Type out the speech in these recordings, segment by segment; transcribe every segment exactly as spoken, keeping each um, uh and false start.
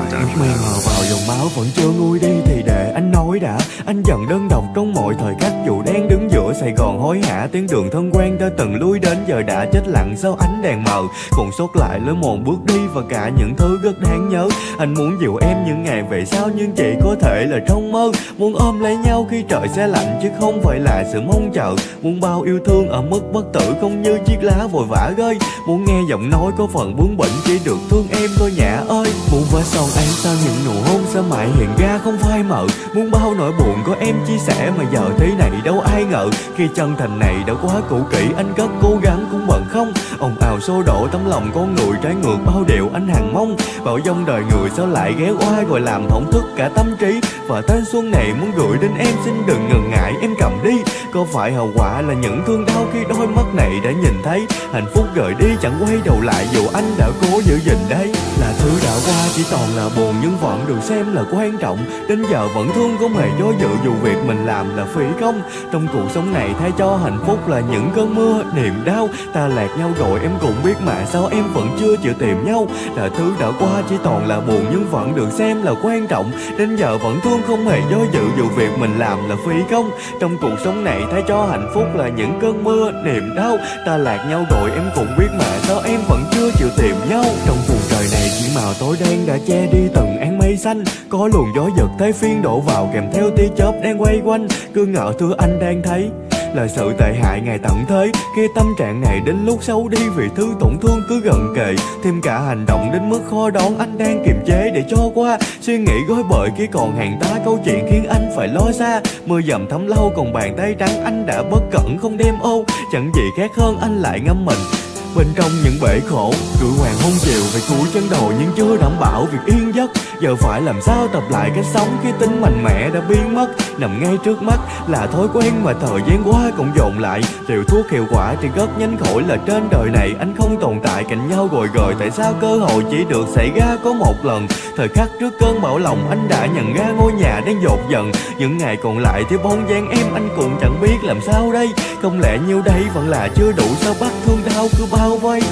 Nước men hòa vào dòng máu vẫn chưa nguôi đi thì để anh nói đã. Anh dần đơn độc trong mọi thời khắc, dù đang đứng giữa Sài Gòn hối hả. Tiếng đường thân quen ta từng lui đến giờ đã chết lặng sau ánh đèn mờ. Còn sót lại lối mòn bước đi và cả những thứ rất đáng nhớ. Anh muốn dìu em những ngày về sau nhưng chỉ có thể là trong mơ. Muốn ôm lấy nhau khi trời se lạnh chứ không phải là sự mong chờ. Muốn bao yêu thương ở mức bất tử không như chiếc lá vội vã rơi. Muốn nghe giọng nói có phần bướng bỉnh chỉ được thương em thôi nhã ơi. Muốn vết son ấy sau những nụ hôn sao mãi hiện ra không phai mờ. Muốn bao nỗi buồn có em chia sẻ mà giờ thế này đâu ai ngờ. Khi chân thành này đã quá cũ kỹ anh rất cố gắng cũng bận không. Ồn ào xô đổ tấm lòng con người trái ngược bao điều anh hằng mong. Bảo dông đời người sao lại ghé qua rồi làm thổn thức cả tâm trí. Và thanh xuân này muốn gửi đến em xin đừng ngần ngại em cầm đi. Có phải hậu quả là những thương đau khi đôi mắt này đã nhìn thấy hạnh phúc rời đi chẳng quay đầu lại dù anh đã cố giữ gìn đây. Là thứ đã qua chỉ toàn là buồn nhưng vẫn được xem là quan trọng. Đến giờ vẫn thương không hề do dự dù việc mình làm là phí công. Trong cuộc sống này thay cho hạnh phúc là những cơn mưa niềm đau. Ta lạc nhau rồi em cũng biết mà sao em vẫn chưa chịu tìm nhau. Là thứ đã qua chỉ toàn là buồn nhưng vẫn được xem là quan trọng. Đến giờ vẫn thương không hề do dự dù việc mình làm là phí công. Trong cuộc sống này thay cho hạnh phúc là những cơn mưa niềm đau. Ta lạc nhau rồi em cũng biết mà sao em vẫn chưa chịu tìm nhau. Trong vùng trời này chỉ màu tối đen đã che đi từng áng mây xanh. Có luồng gió giật thấy phiên đổ vào kèm theo tia chớp đang quay quanh. Cứ ngỡ thứ anh đang thấy là sự tệ hại ngày tận thế. Khi tâm trạng này đến lúc xấu đi vì thứ tổn thương cứ gần kề. Thêm cả hành động đến mức khó đoán anh đang kiềm chế để cho qua. Suy nghĩ gói bời khi còn hàng tá câu chuyện khiến anh phải lo xa. Mưa dầm thấm lâu còn bàn tay trắng anh đã bất cẩn không đem ô. Chẳng gì khác hơn anh lại ngâm mình bên trong những bể khổ. Rượu hoàng hôn chiều về cuối chân đầu nhưng chưa đảm bảo việc yên giấc. Giờ phải làm sao tập lại cách sống khi tính mạnh mẽ đã biến mất. Nằm ngay trước mắt là thói quen mà thời gian qua cũng dồn lại. Liều thuốc hiệu quả thì rất nhanh khỏi là trên đời này anh không tồn tại cạnh nhau rồi rồi. Tại sao cơ hội chỉ được xảy ra có một lần. Thời khắc trước cơn bão lòng anh đã nhận ra ngôi nhà đang dột dần. Những ngày còn lại thiếu bóng dáng em anh cũng chẳng biết làm sao đây. Không lẽ nhiêu đây vẫn là chưa đủ sao bắt thương đau cứ bao vây.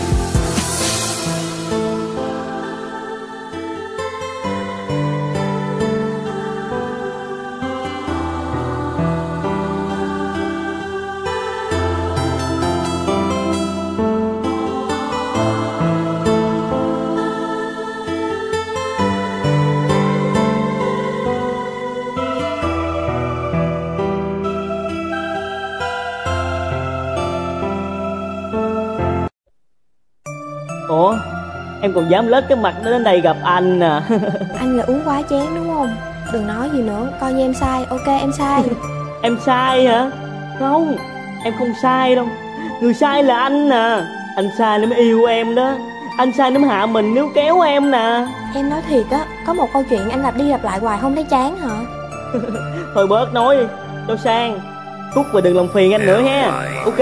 Ủa, em còn dám lết cái mặt đến đây gặp anh à? Anh là uống quá chén đúng không? Đừng nói gì nữa, coi như em sai. Ok em sai. Em sai hả? Không, em không sai đâu. Người sai là anh nè. Anh sai nếu mới yêu em đó. Anh sai nếu hạ mình nếu kéo em nè. Em nói thiệt á, có một câu chuyện anh lặp đi lặp lại hoài không thấy chán hả? Thôi bớt nói đi, cho sang. Cút và đừng làm phiền anh nữa ha. Ok.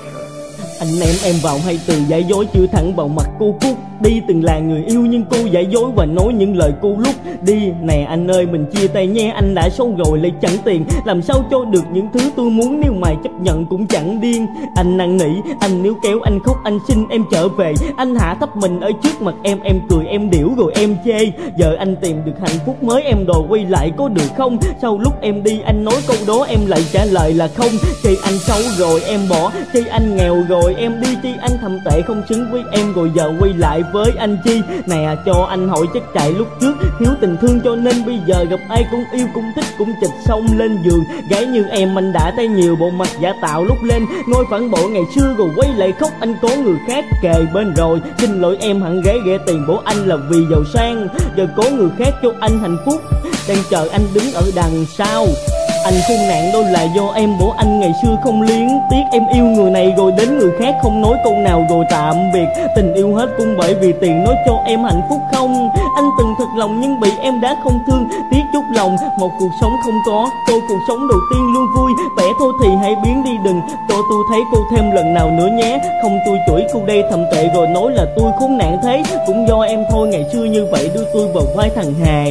Anh em em vào hay từ giả dối chưa thẳng vào mặt cô Cúc. Đi từng là người yêu nhưng cô giả dối và nói những lời cô lúc đi. Nè anh ơi mình chia tay nhé, anh đã xấu rồi lấy chẳng tiền. Làm sao cho được những thứ tôi muốn nếu mày chấp nhận cũng chẳng điên. Anh năn nỉ, anh níu kéo, anh khóc, anh xin em trở về. Anh hạ thấp mình ở trước mặt em, em cười em điểu rồi em chê. Giờ anh tìm được hạnh phúc mới em đòi quay lại có được không? Sau lúc em đi anh nói câu đó em lại trả lời là không. Chê anh xấu rồi em bỏ, chê anh nghèo rồi em đi. Chi anh thầm tệ không xứng với em rồi giờ quay lại với anh chi. Nè cho anh hỏi chắc chạy lúc trước thiếu tình thương cho nên bây giờ gặp ai cũng yêu cũng thích cũng chịch xong lên giường. Gái như em anh đã thấy nhiều bộ mặt giả tạo lúc lên ngôi phản bội ngày xưa rồi quay lại khóc anh có người khác kề bên rồi. Xin lỗi em hẳn ghé ghẻ tiền bố anh là vì giàu sang. Giờ có người khác cho anh hạnh phúc đang chờ anh đứng ở đằng sau. Anh khốn nạn đó là do em bố anh ngày xưa không liếng tiếc. Em yêu người này rồi đến người khác không nói câu nào rồi tạm biệt. Tình yêu hết cũng bởi vì tiền nói cho em hạnh phúc không. Anh từng thật lòng nhưng bị em đã không thương tiếc chút lòng. Một cuộc sống không có cô cuộc sống đầu tiên luôn vui vẻ thôi thì hãy biến đi đừng cho tôi thấy cô thêm lần nào nữa nhé. Không tôi chửi cô đây thầm tệ rồi nói là tôi khốn nạn thế. Cũng do em thôi ngày xưa như vậy đưa tôi vào vai thằng hài đó.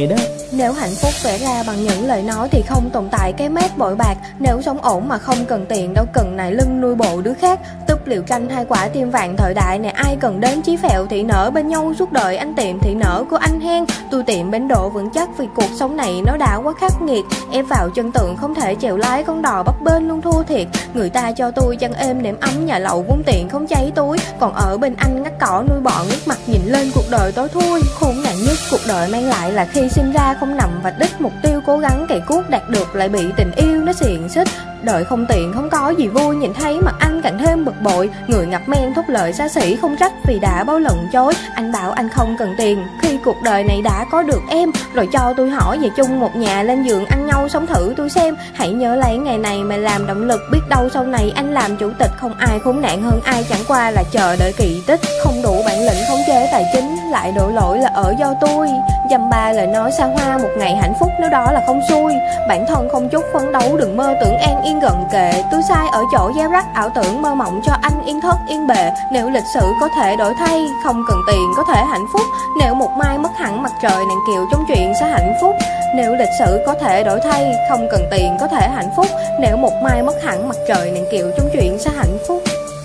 Nếu hạnh phúc vẽ ra bằng những lời nói thì không tồn tại cái mét bội bạc. Nếu sống ổn mà không cần tiền, đâu cần nài lưng nuôi bộ đứa khác. Túp liều tranh hai quả tim vàng thời đại này, ai cần đến chí phèo thị nở bên nhau suốt đời. Anh tiệm thị nở của anh hen, tôi tiệm bến độ vững chắc, vì cuộc sống này nó đã quá khắc nghiệt. Em vào chân tượng không thể chèo lái con đò bấp bênh luôn thua thiệt. Người ta cho tôi chăn êm nệm ấm, nhà lậu vốn tiền không cháy túi. Còn ở bên anh ngắt cỏ nuôi bọn, ngước mặt nhìn lên cuộc đời tối thui. Khốn nạn nhất cuộc đời mang lại là khi sinh ra không nằm vạch đích mục tiêu, cố gắng cày cuốc đạt được lại bị tình yêu nó xiềng xích. Đời không tiền không có gì vui, nhìn thấy mặt anh càng thêm bực bội. Người ngập men thốt lời xa xỉ không trách vì đã bao lần chối. Anh bảo anh không cần tiền khi cuộc đời này đã có được em. Rồi cho tôi hỏi về chung một nhà lên giường ăn nhau sống thử tôi xem. Hãy nhớ lấy ngày này mà làm động lực, biết đâu sau này anh làm chủ tịch. Không ai khốn nạn hơn ai, chẳng qua là chờ đợi kỳ tích. Không đủ bản lĩnh khống chế tài chính, lại đổ lỗi là ở do tôi. Dăm ba lời nói xa hoa một ngày hạnh phúc nếu đó là không xui. Bản thân không chút phấn đấu, đừng mơ tưởng an yên gần kề. Tôi sai ở chỗ gieo rắc ảo tưởng, mơ mộng cho anh yên thất yên bề. Nếu lịch sử có thể đổi thay, không cần tiền có thể hạnh phúc. Nếu một mai mất hẳn mặt trời nàng kiều trong chuyện sẽ hạnh phúc. Nếu lịch sử có thể đổi thay, không cần tiền có thể hạnh phúc. Nếu một mai mất hẳn mặt trời nàng kiều trong chuyện sẽ hạnh phúc.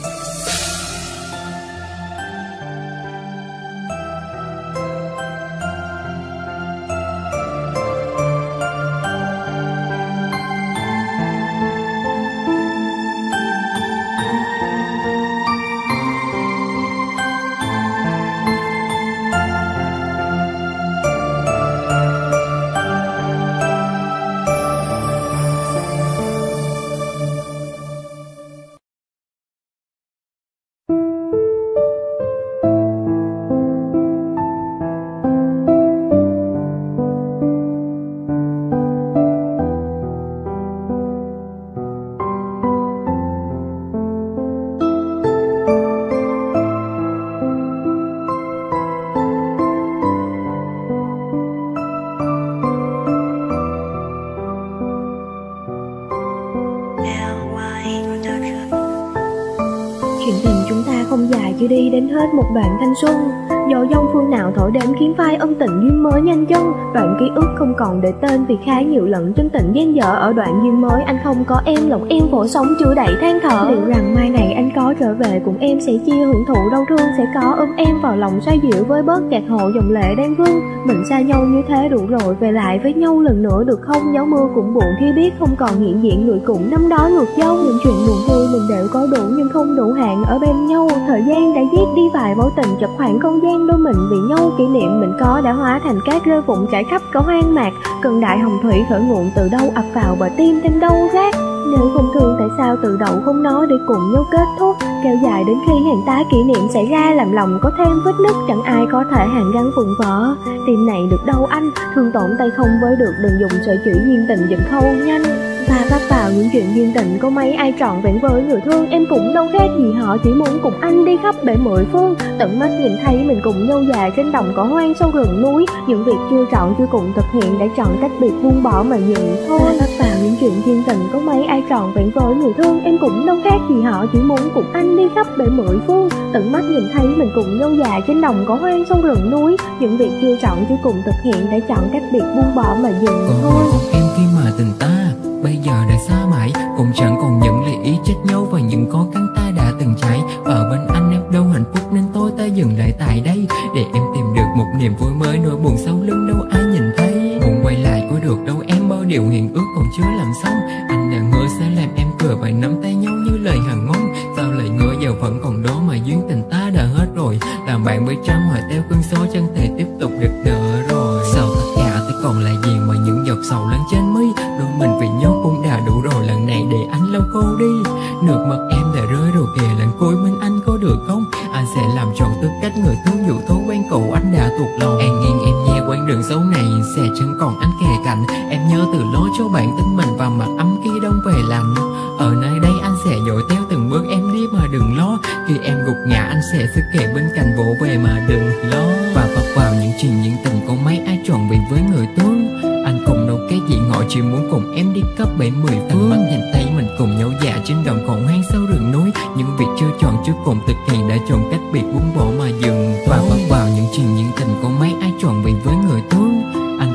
Chuyện tình chúng ta không dài, chưa đi đến hết một đoạn thanh xuân. Gió giông phương nào thổi đến khiến phai ân tình duyên mới nhanh chân. Đoạn ký ức không còn để tên vì khá nhiều lần chân tình gian dở. Ở đoạn duyên mới anh không có em, lòng em phổ sống chưa đầy than thở. Liệu rằng mai này anh có trở về cùng em, sẽ chia hưởng thụ đau thương, sẽ có ôm em vào lòng xoay dịu với bớt gạt hộ dòng lệ đang vương. Mình xa nhau như thế đủ rồi, về lại với nhau lần nữa được không? Gió mưa cũng buồn khi biết không còn hiện diện người cùng năm đó ngược dông. Những chuyện buồn vui mình đều có đủ nhưng không đủ hạn ở bên nhau. Thời gian đã giết đi vài mối tình, chật khoảng không gian đôi mình vì nhau. Kỷ niệm mình có đã hóa thành cát rơi vụng trải khắp cõi hoang mạc. Cơn đại hồng thủy khởi nguồn từ đâu ập vào bờ tim thêm đau rát. Nếu không thương tại sao từ đầu không nói để cùng nhau kết thúc, kéo dài đến khi hàng tá kỷ niệm xảy ra làm lòng có thêm vết nứt. Chẳng ai có thể hàn gắn vụn vỡ tim này được đâu anh, thương tổn tay không với được, đừng dùng sợi chỉ duyên tình dần khâu nhanh. Và vấp vào những chuyện duyên tình có mấy ai trọn vẹn với người thương. Em cũng đâu khác gì họ, chỉ muốn cùng anh đi khắp bể mười phương. Tận mắt nhìn thấy mình cùng nhau già trên đồng cỏ hoang sâu rừng núi. Những việc chưa trọn chưa cùng thực hiện, đã chọn cách biệt buông bỏ mà dừng thôi. Và vấp vào những chuyện duyên tình có mấy ai trọn vẹn với người thương. Em cũng đâu khác gì họ, chỉ muốn cùng anh đi khắp bể mười phương. Tận mắt nhìn thấy mình cùng nhau già trên đồng cỏ hoang sâu rừng núi. Những việc chưa trọn chưa cùng thực hiện, đã chọn cách biệt buông bỏ mà dừng thôi. Em khi mà tình ta bây giờ đã xa mãi, cũng chẳng còn những lời ý trách nhau và những khó khăn ta đã từng trải. Ở bên anh em đâu hạnh phúc nên tôi ta dừng lại tại đây, để em tìm được một niềm vui mới. Nỗi buồn sau lưng đâu ai nhìn thấy, muốn quay lại có được đâu em, bao điều hẹn ước còn chưa làm xong. Anh đã hứa sẽ làm em cười và nắm tay nhau như lời hằng mong. Sao lời ngỡ giờ vẫn còn đó mà duyên tình ta đã hết rồi. Làm bạn với trăng hòa theo cơn gió chẳng thể tiếp tục được nữa rồi. Sao tất cả tôi còn là gì mà những giọt sầu lăn trên mi. Đôi mình vì nhau cũng đã đủ rồi, lần này để anh lau khô đi. Nước mắt em đã rơi rồi kìa, lần cuối bên anh có được không? Anh sẽ làm trọn tư cách người thương, dù thói quen cũ anh đã thuộc lòng. An nghiêng em nhé, quãng đường xấu này sẽ chẳng còn anh kề cạnh. Em nhớ từ lối cho bạn tin mình và mặt ấm khi đông về lạnh. Ở nơi đây anh sẽ dội theo từng bước em đi mà đừng lo. Khi em gục ngã anh sẽ sức kề bên cạnh vỗ về mà đừng lo. Và vấp vào những chuyện những tình có mấy ai trọn vẹn với người thương. Anh cũng đâu cái gì ngỏ, chỉ muốn cùng em đi khắp bể mười phương. Mắt nhìn thấy mình cùng nhau già trên đồng còn hoang sâu rừng núi. Những việc chưa chọn chưa cùng thực hiện, đã chọn cách biệt buông bỏ mà dừng. Và vấp vào những chuyện những tình có mấy ai trọn vẹn với người thương. Anh cũng đâu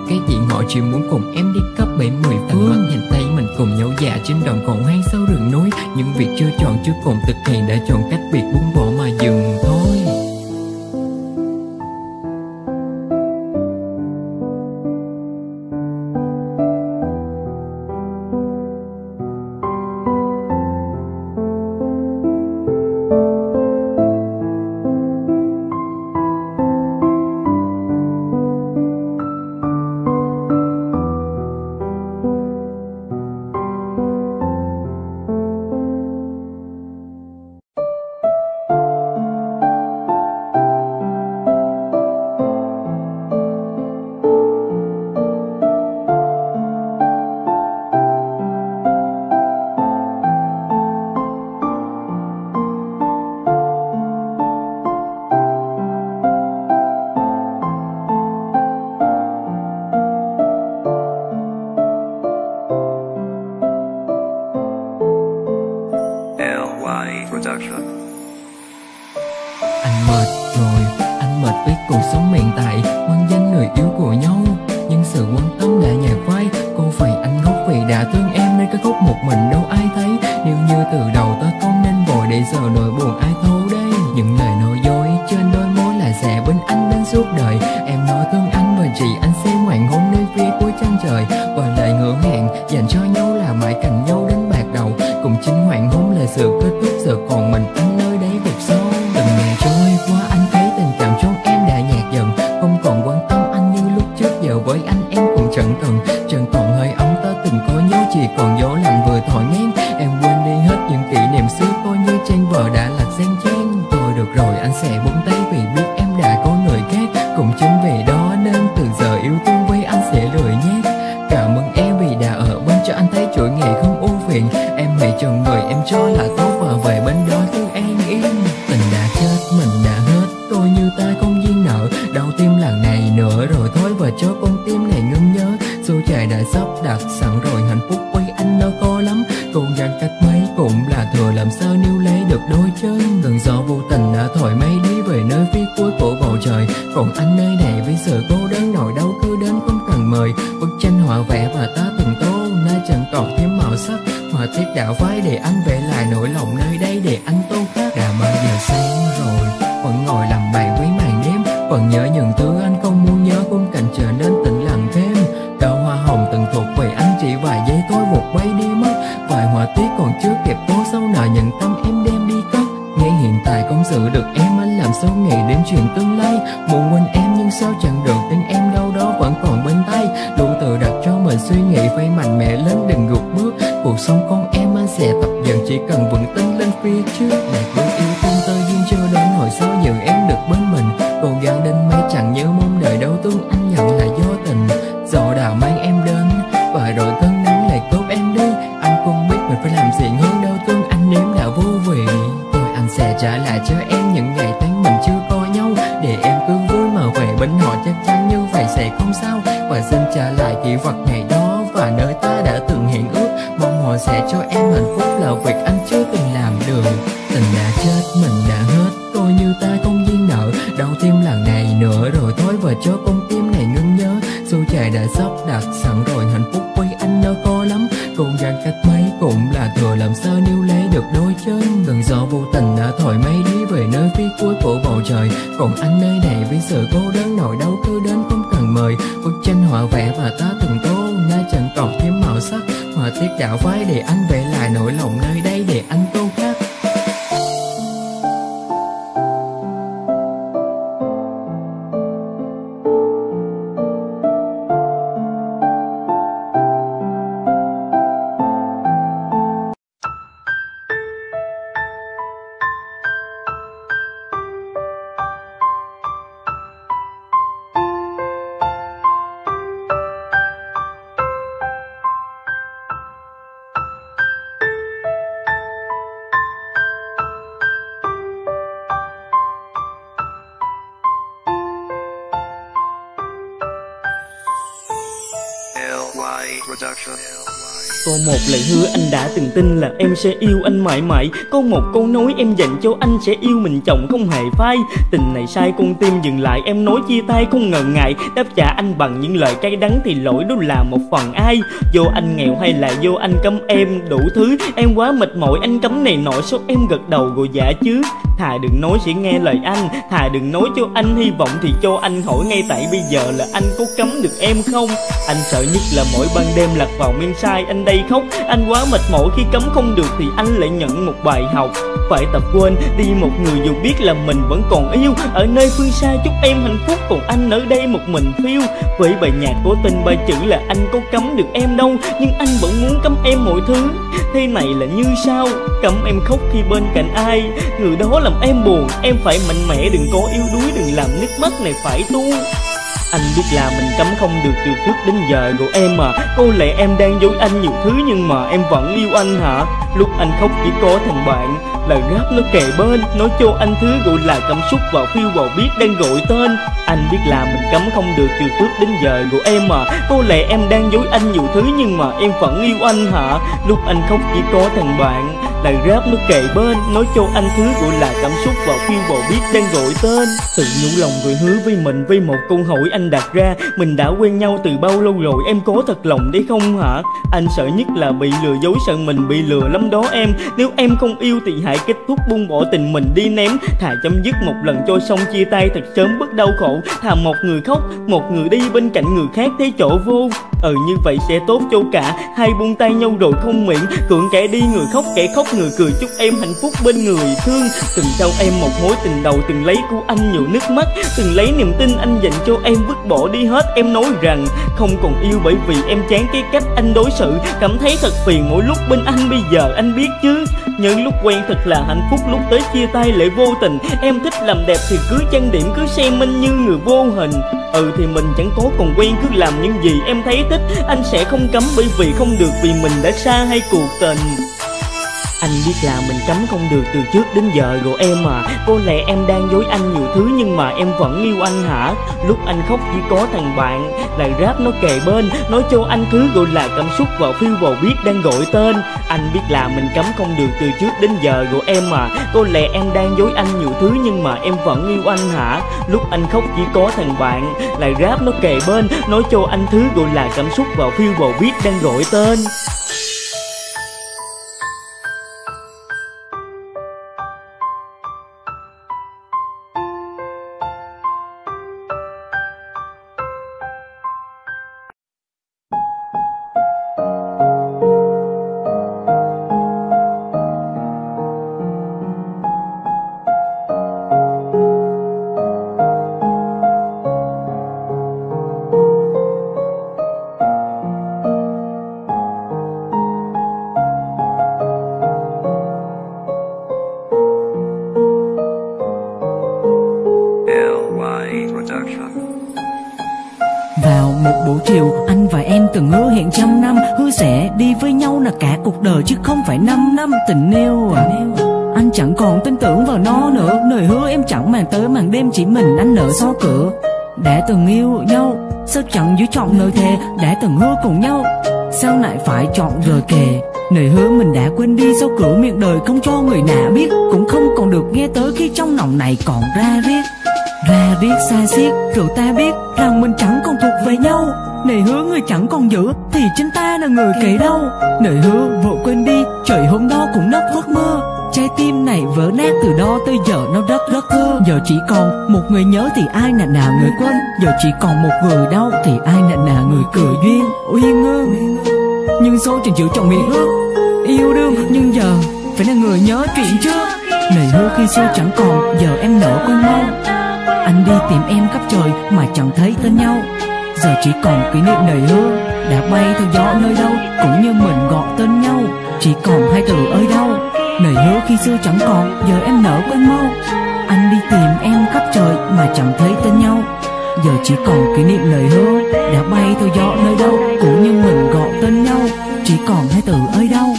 cái chuyện họ chỉ muốn cùng em đi cấp bảy mười phương. Anh nhìn tay mình cùng nhau già trên đồng cỏ hoang sau rừng núi. Những việc chưa chọn chưa cùng thực hiện đã chọn cách biệt buông bỏ mà dừng thôi. Anh mệt rồi, anh mệt với cuộc sống hiện tại, mang danh người yêu của nhau, nhưng sự quan tâm đã nhạt phai. Cô phải anh ngốc vì đã thương em nên cái khúc một mình đâu ai thấy. Nếu như từ đầu ta không nên vội để giờ nỗi buồn ai thấu đây. Những lời nói dối trên đôi môi là sẽ bên anh đến suốt đời. Em nói thương anh và chỉ anh sẽ ngoạn hôn nơi phía cuối chân trời, và lời hứa hẹn dành cho nhau là mãi cạnh nhau đến bạc đầu. Cùng chính ngoạn hôn là sự kết thúc, giờ còn mình anh nơi đấy vực sâu. Từng ngày trôi qua anh thấy tình cảm trong em đã nhạt dần, không còn quan tâm anh như lúc trước. Giờ với anh em cũng chẳng cần, chẳng còn hơi ấm ta từng có nhau, chỉ còn gió lạnh vừa thổi ngang. Em quên đi hết những kỷ niệm xưa coi như tranh vợ đã lật sang trang. Thôi được rồi anh sẽ buông tay vì biết em đã có người khác. Cũng chính vì đó nên từ giờ yêu thương với anh sẽ lười nhát. Cảm ơn em vì đã ở bên cho anh thấy chuỗi ngày không ưu phiền. Em hãy chọn người em cho là tốt và về bên đó thương an yên. Tình đã chết mình đã hết, tôi như ta không duyên nợ. Đau tim lần này nữa rồi thôi và cho con tim này ngưng nhớ. Số trời đã sắp đặt sẵn rồi, hạnh phúc với anh nó khó lắm. Cố gắng cách mấy cũng là thừa, làm sao níu lấy được đôi chân. Từng gió vô tình đã thổi mây đi về nơi phía cuối của bầu trời. Còn anh nơi này với sự cô đơn nỗi đau cứ đến không cần mời. Bức tranh họa vẽ và ta từng tô nay chẳng còn thêm màu sắc. Họa tiết đạo vai để anh vẽ lại nỗi lòng nơi đây để anh tô khác. Đã bao giờ sáng rồi vẫn ngồi làm bài với màn đêm, vẫn nhớ những thứ anh không muốn nhớ, khung cảnh trở nên tĩnh lặng thêm. Đào hoa hồng từng thuộc về anh chỉ vài giây thôi vụt bay đi mất. Vài họa tiết còn chưa kịp tô sâu nợ những tâm em đem đi cất. Ngay hiện tại không giữ được em, anh làm sao nghĩ đến chuyện tương lai. Muốn quên em nhưng sao chẳng được, tin em đâu đó vẫn còn bên tay. Luôn tự đặt cho mình suy nghĩ phải mạnh mẽ lên đừng gục bước. Cuộc sống con em anh sẽ tập dần, chỉ cần vững tin lên phía trước. Lạc luôn yêu thương tơ duyên chưa đến, hồi sau giờ em được bên mình. Cố gắng đến mấy chẳng nhớ mong đời đâu thương anh nhận là do tình. Gió đã mang em đến và rồi cơn nắng lại cướp em đi. Anh không biết mình phải làm gì hơn đâu thương anh nếu đã vô vị. Tôi anh sẽ trả lại cho em những ngày tháng mình chưa có nhau, để em cứ vui mà về bên họ, chắc chắn như vậy sẽ không sao. Và xin trả lại kỷ vật ngày đó và nơi ta đã từng hẹn ước. Mong họ sẽ cho em hạnh phúc là việc anh chưa từng làm được. Tình đã chết mình đã hết, coi như ta không duyên nợ. Đau tim lần này nữa rồi thôi và cho con tim này ngưng nhớ. Số trời đã sắp đặt sẵn rồi, hạnh phúc với anh nó khó lắm. Cố gắng cách mấy cũng là thừa, làm sao níu lấy được đôi chân. Gần gió vô tình đã thổi mây đi về nơi phía cuối của bầu trời. Còn anh nơi này với sự cô đơn nỗi đau cứ đến không cần mời. Bức tranh họa vẽ và ta từng tô nay chẳng còn thêm màu sắc. Họa tiết đạo vai để anh vẽ lại nỗi lòng nơi đây để anh tô khác. L Y Production. Có một lời hứa anh đã từng tin là em sẽ yêu anh mãi mãi. Có một câu nói em dành cho anh sẽ yêu mình chồng không hề phai. Tình này sai con tim dừng lại, em nói chia tay không ngần ngại. Đáp trả anh bằng những lời cay đắng thì lỗi đó là một phần ai. Do anh nghèo hay là do anh cấm em đủ thứ. Em quá mệt mỏi anh cấm này nọ, số em gật đầu rồi dạ chứ. Thà đừng nói sẽ nghe lời anh, thà đừng nói cho anh hy vọng thì cho anh hỏi ngay tại bây giờ là anh có cấm được em không? Anh sợ nhất là mỗi ban đêm lạc vào men say anh đây khóc. Anh quá mệt mỏi khi cấm không được thì anh lại nhận một bài học. Phải tập quên đi một người dù biết là mình vẫn còn yêu. Ở nơi phương xa chúc em hạnh phúc, còn anh ở đây một mình phiêu. Với bài nhạc có tên ba chữ là anh có cấm được em đâu, nhưng anh vẫn muốn cấm em mọi thứ. Thế này là như sao? Cấm em khóc khi bên cạnh ai, người đó làm em buồn. Em phải mạnh mẽ, đừng có yếu đuối, đừng làm nước mắt này phải tuôn. Anh biết là mình cấm không được từ trước đến giờ rồi em à. Có lẽ em đang dối anh nhiều thứ nhưng mà em vẫn yêu anh hả? Lúc anh khóc chỉ có thằng bạn, lời rap nó kề bên, nói cho anh thứ gọi là cảm xúc vào phiêu vào biết đang gọi tên. Anh biết là mình cấm không được từ trước đến giờ rồi em à. Có lẽ em đang dối anh nhiều thứ nhưng mà em vẫn yêu anh hả? Lúc anh khóc chỉ có thằng bạn, lời rap nó kề bên, nói cho anh thứ gọi là cảm xúc vào phiêu vào biết đang gọi tên. Tự nhủ lòng rồi hứa với mình với một câu hỏi anh đặt ra. Mình đã quen nhau từ bao lâu rồi, em có thật lòng đấy không hả? Anh sợ nhất là bị lừa dối, sợ mình bị lừa lắm đó em. Nếu em không yêu thì hãy kết thúc buông bỏ tình mình đi ném. Thà chấm dứt một lần cho xong chia tay thật sớm bớt đau khổ. Thà một người khóc, một người đi bên cạnh người khác thấy chỗ vô. Ừ như vậy sẽ tốt cho cả hai, buông tay nhau rồi không miệng cưỡng kẻ đi người khóc kẻ khóc người cười. Chúc em hạnh phúc bên người thương. Từng trao em một mối tình đầu, từng lấy của anh nhiều nước mắt, từng lấy niềm tin anh dành cho em vứt bỏ đi hết. Em nói rằng không còn yêu bởi vì em chán cái cách anh đối xử, cảm thấy thật phiền mỗi lúc bên anh. Bây giờ anh biết chứ, những lúc quen thật là hạnh phúc, lúc tới chia tay lại vô tình. Em thích làm đẹp thì cứ trang điểm, cứ xem anh như người vô hình. Ừ thì mình chẳng có còn quen, cứ làm những gì em thấy thích. Anh sẽ không cấm bởi vì không được, vì mình đã xa hay cuộc tình. Anh biết là mình cấm không được từ trước đến giờ rồi em à. Có lẽ em đang dối anh nhiều thứ nhưng mà em vẫn yêu anh hả? Lúc anh khóc chỉ có thằng bạn, lời rap nó kề bên, nói cho anh thứ gọi là cảm xúc vào phiêu vào biết đang gọi tên. Anh biết là mình cấm không được từ trước đến giờ rồi em à. Có lẽ em đang dối anh nhiều thứ nhưng mà em vẫn yêu anh hả? Lúc anh khóc chỉ có thằng bạn, lời rap nó kề bên, nói cho anh thứ gọi là cảm xúc vào phiêu vào biết đang gọi tên. Vào một buổi chiều anh và em từng hứa hẹn trăm năm, hứa sẽ đi với nhau là cả cuộc đời chứ không phải năm năm tình yêu. Anh chẳng còn tin tưởng vào nó nữa, lời hứa em chẳng màng tới màn đêm, chỉ mình anh nợ xó cửa. Đã từng yêu nhau sao chẳng giữ trọn lời thề, đã từng hứa cùng nhau sao lại phải chọn rời kề. Lời hứa mình đã quên đi sau cửa miệng đời, không cho người nào biết, cũng không còn được nghe tới khi trong lòng này còn ra riết. Ra riết xa xiết rồi ta biết rằng mình chẳng còn thuộc về nhau. Lời hứa người chẳng còn giữ thì chính ta là người kể đâu. Lời hứa vội quên đi, trời hôm đó cũng nấc giấc mơ. Trái tim này vỡ nát từ đó tới giờ nó rất rất thơ. Giờ chỉ còn một người nhớ thì ai là nào người quên. Giờ chỉ còn một người đau thì ai là nào người cười duyên. Uyên ương nhưng số chẳng chịu chọn miệng ước yêu đương, nhưng giờ phải là người nhớ chuyện trước. Lời hứa khi xưa chẳng còn, giờ em nỡ quên mau. Anh đi tìm em khắp trời mà chẳng thấy tên nhau. Giờ chỉ còn kỷ niệm lời hứa đã bay theo gió nơi đâu, cũng như mình gọi tên nhau. Chỉ còn hai từ ơi đâu. Lời hứa khi xưa chẳng còn, giờ em nỡ quên mau. Anh đi tìm em khắp trời mà chẳng thấy tên nhau. Giờ chỉ còn kỷ niệm lời hứa đã bay theo gió nơi đâu, cũng như mình gọi tên nhau. Chỉ còn hai từ ơi đâu.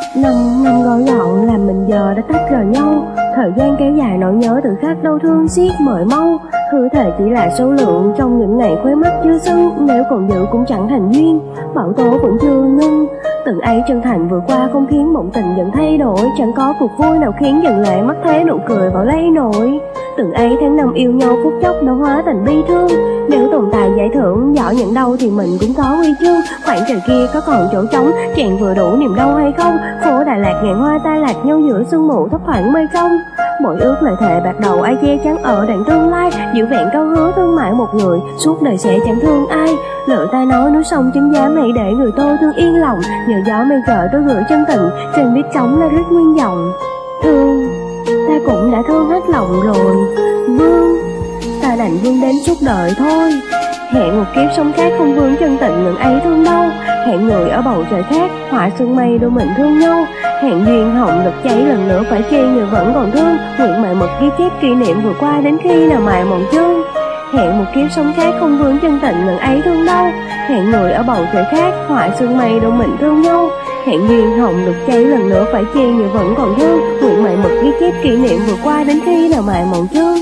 Năm năm gói gọn làm mình giờ đã tách rời nhau. Thời gian kéo dài nỗi nhớ từ khắc đau thương xiết mời mau. Hứa thề chỉ là số lượng trong những ngày khóe mắt chưa sưng, nếu còn giữ cũng chẳng thành duyên. Bão tố vẫn chưa ngưng, Từng ấy chân thành vừa qua không khiến mộng tình dần thay đổi, chẳng có cuộc vui nào khiến dần lệ mất thế nụ cười vào lấy nổi. Từng ấy tháng năm yêu nhau phút chốc đã hóa thành bi thương, nếu tồn tại giải thưởng giỏi nhận đâu thì mình cũng có huy chương. Khoảng trời kia có còn chỗ trống, chàng vừa đủ niềm đau hay không? Phố Đà Lạt ngàn hoa ta lạc nhau giữa sương mù thấp thoảng mây không. Mỗi ước lời thề bạc đầu ai che chắn ở đoạn tương lai, giữ vẹn câu hứa thương mãi một người suốt đời sẽ chẳng thương ai. Lỡ ta nói núi sông chứng giám hãy để người tôi thương yên lòng, nhờ gió mây trời tôi gửi chân tình trên biết trống là rất nguyên dòng. Thương ta cũng đã thương hết lòng rồi vương, ta đành vương đến suốt đời thôi. Hẹn một kiếp sống khác không vương chân tình ngừng ấy thương đâu, hẹn người ở bầu trời khác họa sương mây đôi mình thương nhau. Hẹn duyên hồng lực cháy lần nữa phải chi nhưng vẫn còn thương, nguyện mài mực ghi chép kỷ niệm vừa qua đến khi nào mài mòn chương. Hẹn một kiếp sống khác không vương chân tình ngừng ấy thương đâu, hẹn người ở bầu trời khác họa sương mây đôi mình thương nhau. Hẹn duyên hồng lực cháy lần nữa phải chi nhưng vẫn còn thương, nguyện mài mực ghi chép kỷ niệm vừa qua đến khi nào mài mòn chương.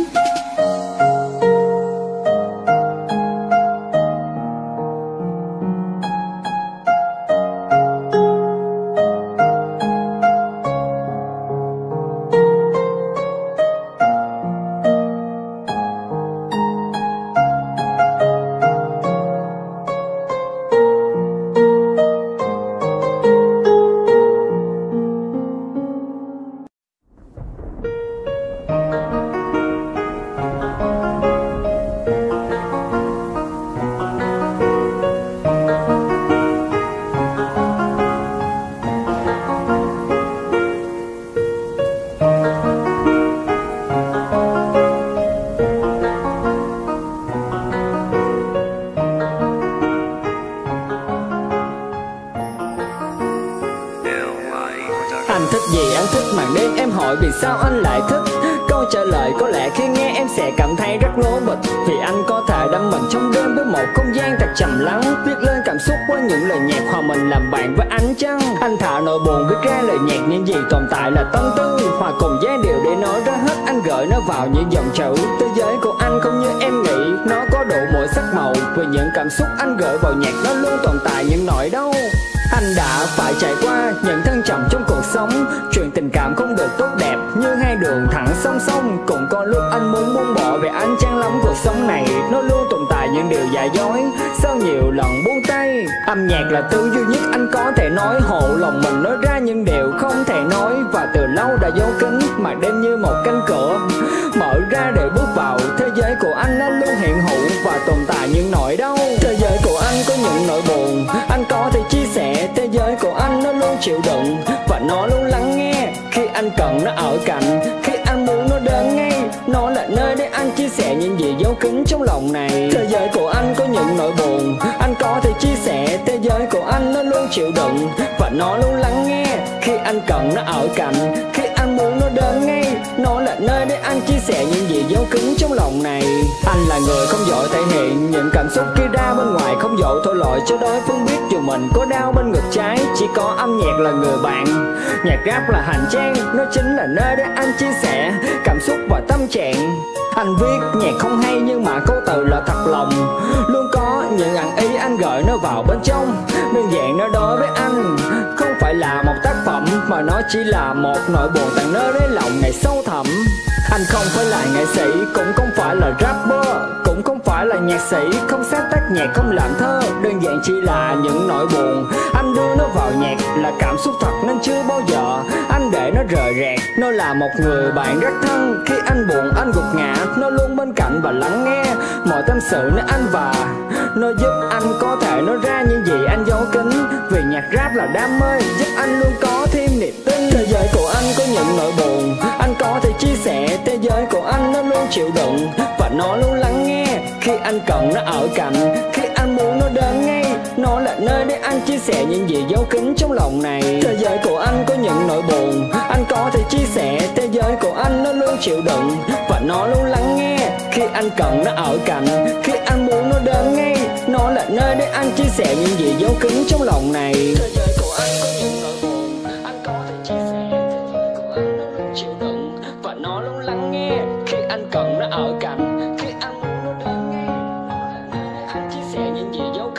Anh thích gì anh thích màn đêm, em hỏi vì sao anh lại thích. Câu trả lời có lẽ khi nghe em sẽ cảm thấy rất lố bịch, vì anh có thể đắm mình trong đêm với một không gian thật trầm lắng, viết lên cảm xúc qua những lời nhạc hòa mình làm bạn với ánh trăng. Anh thả nỗi buồn viết ra lời nhạc, những gì tồn tại là tâm tư hòa cùng giai điệu để nói ra hết. Anh gửi nó vào những dòng chữ. Thế giới của anh không như em nghĩ, nó có đủ mỗi sắc màu, vì những cảm xúc anh gửi vào nhạc nó luôn tồn tại những nỗi đau. Anh đã phải trải qua những thăng trầm trong cuộc sống, chuyện tình cảm không được tốt đẹp như hai đường thẳng song song. Cũng có lúc anh muốn buông bỏ vì anh chán lắm cuộc sống này, nó luôn tồn tại những điều giả dối. Sau nhiều lần buông tay, âm nhạc là thứ duy nhất anh có thể nói hộ lòng mình, nói ra những điều không thể nói. Và từ lâu đã giấu kín, mà đêm như một cánh cửa mở ra để bước vào thế giới của anh. Nó luôn hiện hữu và tồn tại những nỗi đau. Thế giới của anh có những nỗi buồn anh có thể chia sẻ. Thế giới của anh nó luôn chịu đựng và nó luôn lắng nghe. Khi anh cần nó ở cạnh, khi anh muốn nó đến ngay. Nó là nơi để anh chia sẻ những gì giấu kín trong lòng này. Thế giới của anh có những nỗi buồn anh có thể chia sẻ. Thế giới của anh nó luôn chịu đựng và nó luôn lắng nghe. Khi anh cần nó ở cạnh, khi anh muốn nó đến ngay. Nó là nơi để anh chia sẻ những gì giấu kín trong lòng này. Anh là người không giỏi thể hiện những cảm xúc kia ra bên ngoài, không giỏi thổ lộ cho đối phương biết dù mình có đau bên ngực trái. Chỉ có âm nhạc là người bạn, nhạc rap là hành trang, nó chính là nơi để anh chia sẻ cảm xúc và tâm trạng. Anh viết nhạc không hay nhưng mà câu từ là thật lòng, luôn có những ẩn ý anh gửi nó vào bên trong. Đơn giản nó đối với anh không phải là một tác phẩm, mà nó chỉ là một nỗi buồn tận nơi đáy lòng này sâu thẳm. Anh không phải là nghệ sĩ, cũng không phải là rapper, cũng không phải là nhạc sĩ, không sáng tác nhạc, không làm thơ. Đơn giản chỉ là những nỗi buồn anh đưa nó vào nhạc, là cảm xúc thật nên chưa bao giờ anh để nó rời rạc. Nó là một người bạn rất thân, khi anh buồn anh gục ngã, nó luôn bên cạnh và lắng nghe mọi tâm sự nơi anh, và nó giúp anh có thể nói ra những gì anh giấu kín. Vì nhạc rap là đam mê giúp anh luôn có thêm niềm tin. Thế giới của anh có những nỗi buồn anh có thể chia sẻ. Thế giới của anh nó luôn chịu đựng và nó luôn lắng nghe. Khi anh cần nó ở cạnh, khi anh muốn nó đến ngay. Nó là nơi để anh chia sẻ những gì giấu kín trong lòng này. Thế giới của anh có những nỗi buồn anh có thể chia sẻ. Thế giới của anh nó luôn chịu đựng và nó luôn lắng nghe. Khi anh cần nó ở cạnh, khi anh muốn nó đến ngay. Nó là nơi để anh chia sẻ những gì giấu kín trong lòng này. Thế giới của anh có những nỗi buồn anh có thể chia sẻ. Thế giới của anh nó luôn chịu đựng và nó luôn lắng nghe. Khi anh cần nó ở cạnh, khi anh muốn nó đến ngay. Nó là nơi để anh chia sẻ những gì giấu kín.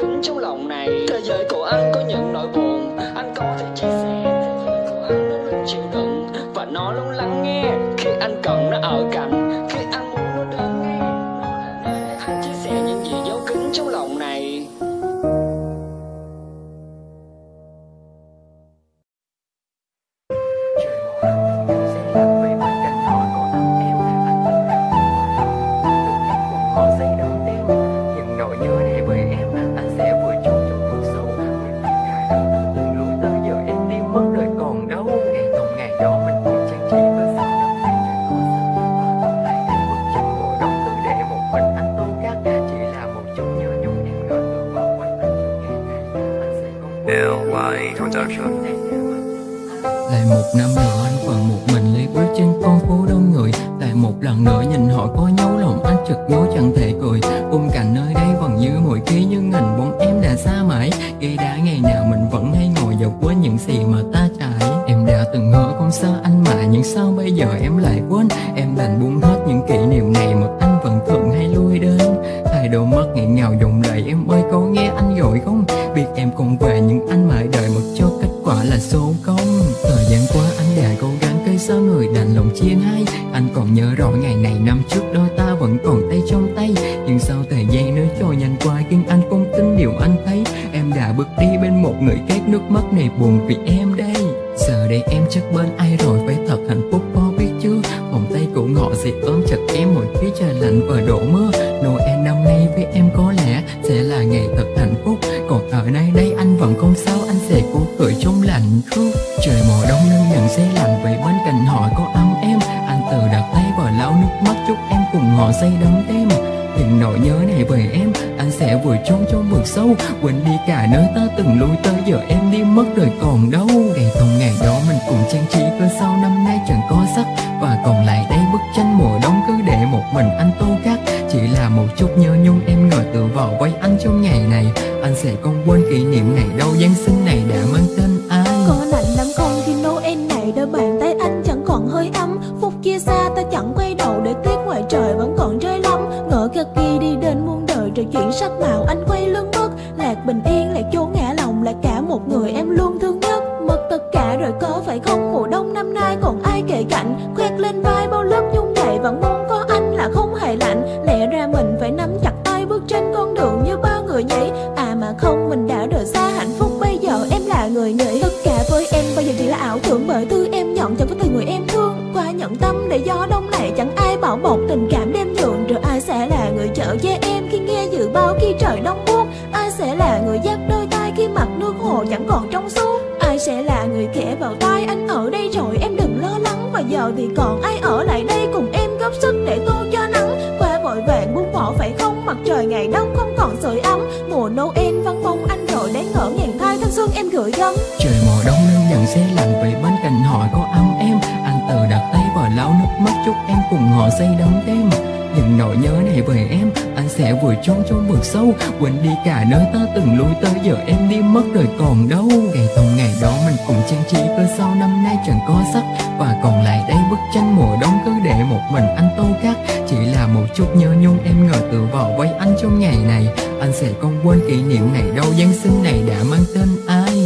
kín trong lòng này. Thế giới của anh có những nỗi buồn, anh có thể chia sẻ. Thế giới của anh nó luôn chịu đựng và nó luôn lắng nghe. Khi anh cần nó ở cạnh, khi anh muốn nó đến ngay. Nó là nơi để anh chia sẻ những gì giấu kín trong lòng này. Lại một năm nữa anh còn một mình lê bước trên con phố đông người. Lại một lần nữa nhìn họ có nhau, lòng anh chợt nhớ chẳng thể cười. Khung cảnh nơi đây vẫn như mỗi khi, nhưng hình bóng em đã xa mãi. Gây đã ngày nào mình vẫn hay ngồi dọc quên những gì mà ta trải. Em đã từng hứa không xa anh mà, nhưng sao bây giờ em lại quên. Em đành buông hết những kỷ niệm này, mà anh vẫn thường hay lui đến. Hai đôi mắt nghẹn ngào dòng lệ, em ơi có nghe anh gọi không? Biết em không về nhưng anh mãi đợi một cho kết quả là số không. Thời gian qua anh đã cố gắng cây sao người đành lòng chia hai. Anh còn nhớ rõ ngày này năm trước đôi ta vẫn còn tay trong tay. Nhưng sao thời gian nó trôi nhanh qua khiến anh không tin điều anh thấy. Em đã bước đi bên một người khác, nước mắt này buồn vì em đây. Giờ đây em chắc bên ai rồi, phải thật hạnh phúc có biết chưa? Vòng tay của ngọ dịp ôm chặt em mỗi khi trời lạnh và đổ mưa. Noel năm nay với em có lẽ sẽ là ngày thật hạnh phúc. Còn ở nơi đây anh vẫn không sao, anh sẽ cố cười trong lạnh khúc. Trời mùa đông nên nhận xe lạnh, vậy bên cạnh họ có ấm em. Anh tự đặt tay vào lau nước mắt, chúc em cùng họ say đắm đêm. Những nỗi nhớ này về em, anh sẽ vùi chôn trong vực sâu. Quên đi cả nơi ta từng lui tới, giờ em đi mất rồi còn đâu. Ngày thông ngày đó mình cùng trang trí, cơ sau năm nay chẳng có sắc. Và còn lại đây bức tranh mùa đông cứ để một mình anh tô cắt. Chỉ là một chút nhớ nhung em ngồi tựa vào vai anh trong ngày này. Anh sẽ không quên kỷ niệm này đâu, Giáng sinh này đã mang tên ai. Có lạnh lắm con khi Noel này, đôi bàn tay anh chẳng còn hơi ấm. Phút chia xa ta chẳng quay đầu, để tiếc ngoài trời vẫn còn rơi lắm. Ngỡ cả kia đi đến muôn đời rồi chuyển sắc màu, anh quay lưng mất. Lạc bình yên, lạc chốn ngã lòng, là cả một người em luôn thương nhất. Mất tất cả rồi có phải không, mùa đông năm nay còn ai kề cạnh. Khoét lên vai bao lớp nhung đầy, vẫn muốn có anh là không hề lạnh. Lẽ ra mình phải nắm chặt tay bước trên con đường như bao người nhỉ. À mà không, mình đã rời xa hạnh phúc, bây giờ em là người nghĩ. Tất cả với em bây giờ chỉ là ảo tưởng, bởi thứ em nhận chẳng có từ người em thương. Qua nhận tâm để gió đông này chẳng ai bảo bọc tình cảm đêm nhường. Rồi ai sẽ là người chở che em khi nghe dự báo khi trời đông buốt. Ai sẽ là người dắt đôi tay khi mặt nước hồ chẳng còn trong suốt. Ai sẽ là người khẽ vào tai anh ở đây rồi em đừng lo lắng. Và giờ thì còn ai ở lại đây cùng em góp sức để tô cho nắng. Qua vội vàng buông bỏ phải không, mặt trời ngày đông không còn sưởi ấm. Mùa Noel vắng bóng anh rồi đáng ngỡ ngàn thai thanh xuân em gửi gắm. Trời mùa đông nên nhận xe lạnh, vậy bên cạnh họ có ấm em. Anh tự đặt tay vào lau nước mắt, chúc em cùng họ say đắm đêm. Những nỗi nhớ này về em, anh sẽ vùi chôn trong vực sâu. Quên đi cả nơi ta từng lui tới, giờ em đi mất rồi còn đâu. Ngày thông ngày đó mình cùng trang trí, cơ sau năm nay chẳng có sắc. Và còn lại đây bức tranh mùa đông cứ để một mình anh tô cắt. Chỉ là một chút nhớ nhung em ngồi tựa vào vai anh trong ngày này. Anh sẽ không quên kỷ niệm này đâu, Giáng sinh này đã mang tên ai.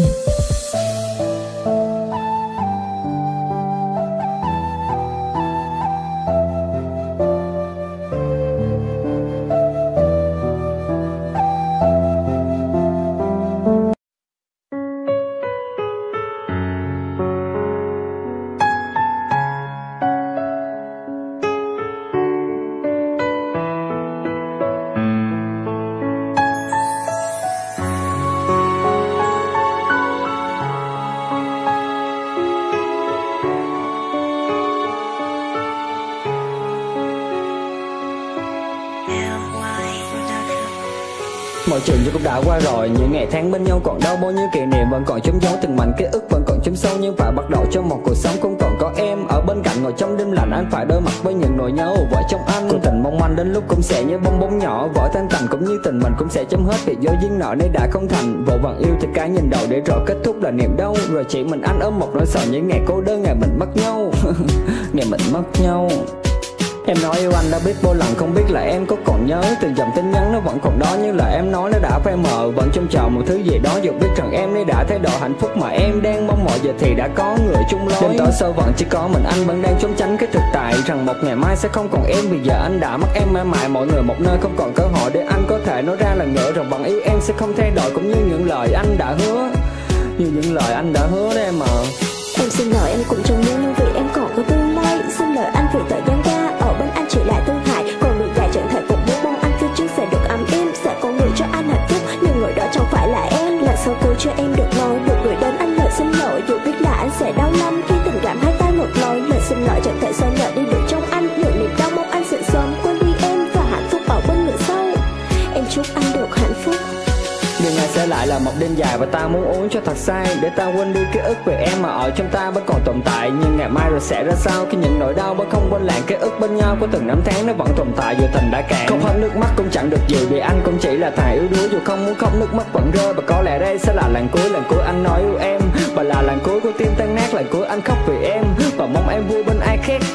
Mọi chuyện thì cũng đã qua rồi, những ngày tháng bên nhau còn đâu. Bao nhiêu kỷ niệm vẫn còn chốn giấu, từng mảnh ký ức vẫn còn chấm sâu. Nhưng phải bắt đầu cho một cuộc sống không còn có em ở bên cạnh. Ngồi trong đêm lạnh anh phải đối mặt với những nỗi nhớ vợ trong anh. Cuộc tình mong manh đến lúc cũng sẽ như bong bóng nhỏ vỡ tan tành, cũng như tình mình cũng sẽ chấm hết. Việc do duyên nợ này đã không thành, vội vàng yêu thì cái nhìn đầu để rồi kết thúc là niềm đau. Rồi chỉ mình anh ôm một nỗi sợ những ngày cô đơn, ngày mình mất nhau. Ngày mình mất nhau. Em nói yêu anh đã biết bao lần, không biết là em có còn nhớ. Từng dòng tin nhắn nó vẫn còn đó, nhưng là em nói nó đã phai mờ. Vẫn trông chờ một thứ gì đó, dù biết rằng em ấy đã thay đổi hạnh phúc mà em đang mong mỏi, giờ thì đã có người chung lối. Đêm tối sâu vẫn chỉ có mình anh vẫn đang trốn tránh cái thực tại rằng một ngày mai sẽ không còn em. Vì giờ anh đã mất em mãi mãi, mọi người một nơi không còn cơ hội để anh có thể nói ra lần nữa rằng bằng yêu em sẽ không thay đổi, cũng như những lời anh đã hứa, như những lời anh đã hứa đấy em à. Em xin lỗi em cũng trong nhưng vì em còn có tương lai. Xin lỗi anh vì thời gian qua ở bên anh chỉ lại thương hại, còn người dài chẳng thể phục vụ mong anh phía trước sẽ được ấm êm, sẽ có người cho anh hạnh phúc, nhưng người đó chẳng phải là em. Là sao cô cho em được nói, được gửi đến anh lời xin lỗi, dù biết là anh sẽ đau lắm khi tình cảm hai ta ngược lối. Lời xin lỗi chẳng thể sao nhờ đi được trong anh, những niềm đau mong anh sẽ sớm quên đi em và hạnh phúc ở bên người sau. Em chúc anh được hạnh phúc. Nhưng ngày sẽ lại là một đêm dài và ta muốn uống cho thật say, để ta quên đi ký ức về em mà ở trong ta vẫn còn tồn tại. Nhưng ngày mai rồi sẽ ra sao khi những nỗi đau vẫn không quên lãng, ký ức bên nhau của từng năm tháng nó vẫn tồn tại dù tình đã cạn. Không hết nước mắt cũng chẳng được gì vì anh cũng chỉ là thằng yếu đuối, dù không muốn khóc nước mắt vẫn rơi. Và có lẽ đây sẽ là lần cuối, lần cuối anh nói yêu em, và là lần cuối của tim tan nát, lần cuối anh khóc vì em và mong em vui bên ai khác.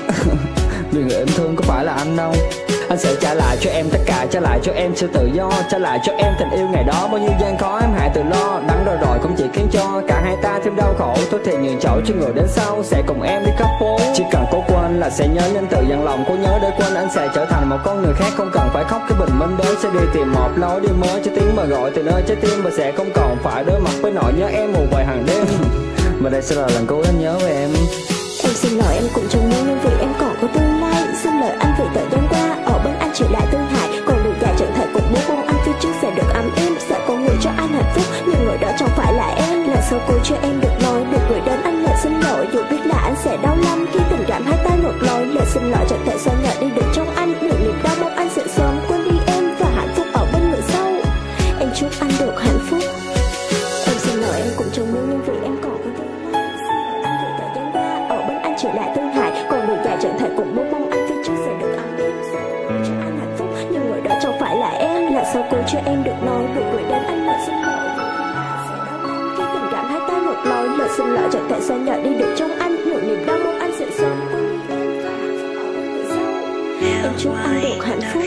Vì người em thương có phải là anh đâu. Anh sẽ trả lại cho em tất cả, trả lại cho em sự tự do, trả lại cho em tình yêu ngày đó. Bao nhiêu gian khó em hãy tự lo, đắng rồi rồi cũng chỉ khiến cho cả hai ta thêm đau khổ. Tôi thì nhường chỗ cho người đến sau sẽ cùng em đi khắp phố. Chỉ cần cố quên là sẽ nhớ, nên tự dặn lòng cố nhớ để quên. Anh sẽ trở thành một con người khác, không cần phải khóc cái bình minh đến. Sẽ đi tìm một lối đi mới cho tiếng mà gọi từ nơi trái tim, và sẽ không còn phải đối mặt với nỗi nhớ em mù vời hàng đêm. Và đây sẽ là lần cuối anh nhớ về em. Em xin lỗi em cũng trong nhưng vì em còn có tương lai. Xin lỗi anh vì thời gian qua ở bên anh chỉ lại thương hại, còn đường dài chẳng thể cùng bước mong anh phía trước sẽ được ấm êm, sẽ có người cho anh hạnh phúc, nhưng người đó chẳng phải là em. Là sao cô cho em được nói, được gửi đến anh lời xin lỗi, dù biết là anh sẽ đau lắm khi tình cảm hai ta ngược lối. Lời xin lỗi chẳng thể sao nhờ đi được trong anh, những niềm đau mong anh sẽ sớm quên đi em và hạnh phúc ở bên người sau. Em chúc anh được hạnh phúc. Em xin lỗi em cũng trong nhưng vì em còn có tương lai. Anh vì thời gian qua ở bên anh chỉ lại thương hại, còn đường dài chẳng thể cùng bước mong anh phía trước sẽ được ấm êm, sẽ cho anh hạnh phúc, nhưng người đó chẳng phải là em. Là sao cô cho em được nói, được gửi đến anh lời xin lỗi, sẽ đau lắm khi tình cảm hai ta ngược lối. Lời xin lỗi chẳng thể sao nhờ đi được trong anh, những niềm đau mong anh sẽ sớm quên đi em và hạnh phúc ở bên người sau. Em chúc anh được hạnh phúc.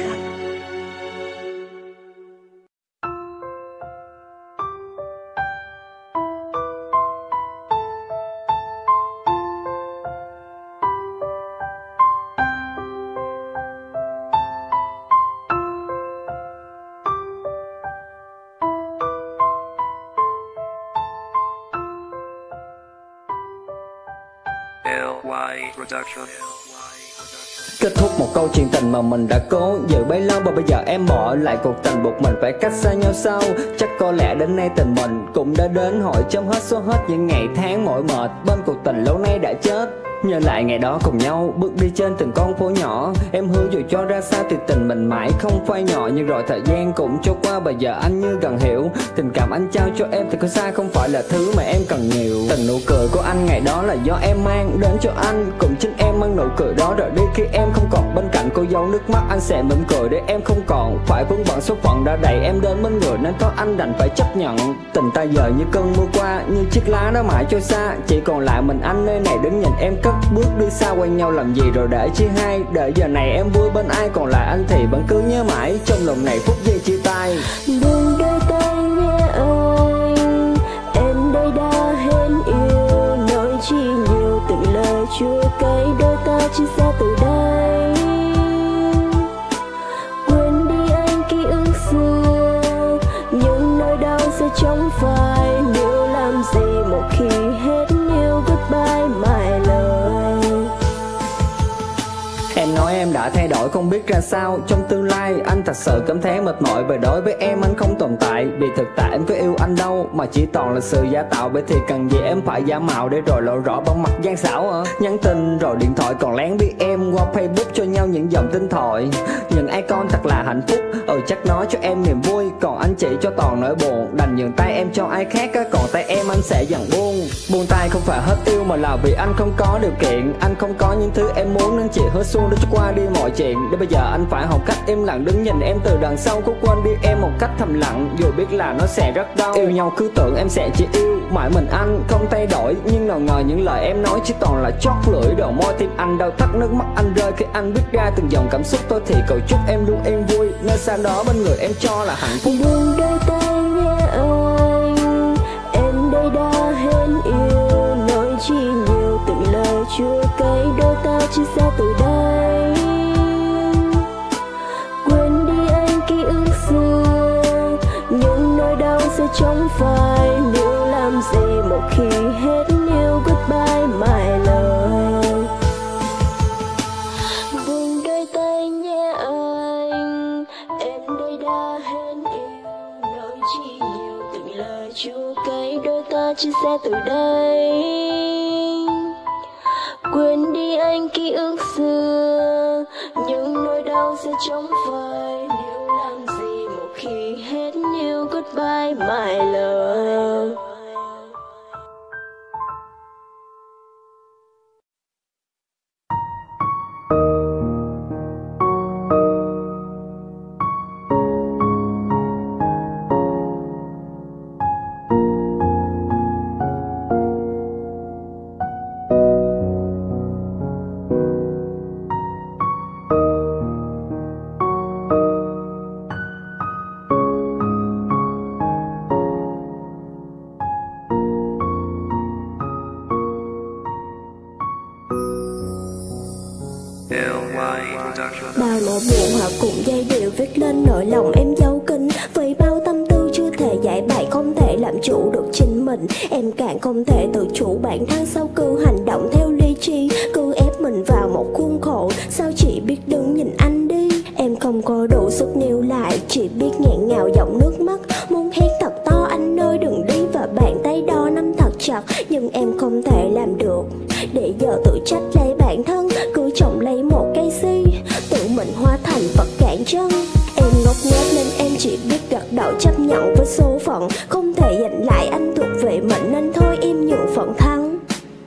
Kết thúc một câu chuyện tình mà mình đã cố giữ bấy lâu, và bây giờ em bỏ lại cuộc tình buộc mình phải cách xa nhau sau. Chắc có lẽ đến nay tình mình cũng đã đến hồi chấm hết số hết những ngày tháng mỏi mệt bên cuộc tình lâu nay đã chết. Nhớ lại ngày đó cùng nhau bước đi trên từng con phố nhỏ, em hứa dù cho ra sao thì tình mình mãi không phai nhỏ. Nhưng rồi thời gian cũng trôi qua, bây giờ anh như gần hiểu tình cảm anh trao cho em thì có xa không phải là thứ mà em cần nhiều. Từng nụ cười của anh ngày đó là do em mang đến cho anh, cũng chính em mang nụ cười đó rồi đi khi em không còn bên cạnh. Cô dâu nước mắt anh sẽ mỉm cười để em không còn phải vướng bận số phận đã đẩy em đến bên người, nên có anh đành phải chấp nhận. Tình ta giờ như cơn mưa qua, như chiếc lá đó mãi trôi xa, chỉ còn lại mình anh nơi này đứng nhìn em cất bước đi xa. Quen nhau làm gì rồi để chi hay, đợi giờ này em vui bên ai, còn lại anh thì vẫn cứ nhớ mãi trong lòng này phút giây chia tay. Đừng đôi tay nhé anh, em đây đã hết yêu, nói chi nhiều từng lời chua cay, đôi ta chia xa từ đây. Quên đi anh ký ức xưa, những nỗi đau sẽ chẳng phai, nếu làm gì một khi hết yêu goodbye my love. Em nói em đã thay đổi không biết ra sao trong tương lai, anh thật sự cảm thấy mệt mỏi về đối với em anh không tồn tại. Vì thực tại em có yêu anh đâu mà chỉ toàn là sự giả tạo, vậy thì cần gì em phải giả mạo để rồi lộ rõ bằng mặt gian xảo à? Nhắn tin rồi điện thoại còn lén biết em qua Facebook cho nhau những dòng tin thoại, những icon thật là hạnh phúc. Ừ chắc nói cho em niềm vui, còn anh chỉ cho toàn nỗi buồn. Đành nhường tay em cho ai khác, còn tay em anh sẽ dần buông. Buông tay không phải hết yêu mà là vì anh không có điều kiện, anh không có những thứ em muốn nên chỉ hứa xuông để cho qua đi mọi chuyện. Để bây giờ anh phải học cách im lặng đứng nhìn em từ đằng sau. Cố quên đi em một cách thầm lặng, dù biết là nó sẽ rất đau. Yêu nhau cứ tưởng em sẽ chỉ yêu mãi mình anh không thay đổi, nhưng nào ngờ những lời em nói chỉ toàn là chót lưỡi đầu môi. Tim anh đau thắt, nước mắt anh rơi khi anh biết ra từng dòng cảm xúc. Tôi thì cầu chúc em luôn yên vui, nơi xa đó bên người em cho là hạnh phúc. Buông đôi tay nhé anh, em đây đã hết yêu. Nói chi nhiều từng lời chua cay, đôi ta chia xa từ đây. Quên đi anh ký ức xưa, nhưng nỗi đau sẽ chẳng phai nếu làm gì một khi hết yêu. Goodbye my love. Buông đôi tay nhé anh, em đây đã hết yêu. Nói chi nhiều từng lời chua cay, đôi ta chia xa từ đây. Quên đi anh ký ức xưa, nhưng nỗi đau sẽ chẳng phai nếu làm gì một khi hết yêu. Goodbye my love. Bao nỗi buồn hòa cùng giai điệu viết lên nỗi lòng em giấu kín. Với bao tâm tư chưa thể giải bày, không thể làm chủ được chính mình. Em càng không thể tự chủ bản thân, sao cứ hành động theo lý trí, cứ ép mình vào một khuôn khổ. Sao chỉ biết đứng nhìn anh đi, em không có đủ sức níu lại, chỉ biết nghẹn ngào dòng nước mắt. Muốn hét thật to anh ơi đừng đi, và bàn tay đó nắm thật chặt, nhưng em không thể làm được. Để giờ tự trách lấy bản thân, cứ trồng lấy một cây si, tự mình hóa thành vật cản chân. Em ngốc nghếch nên em chỉ biết gật đầu chấp nhận với số phận, không thể giành lại anh thuộc về mình, nên thôi em nhường phận thắng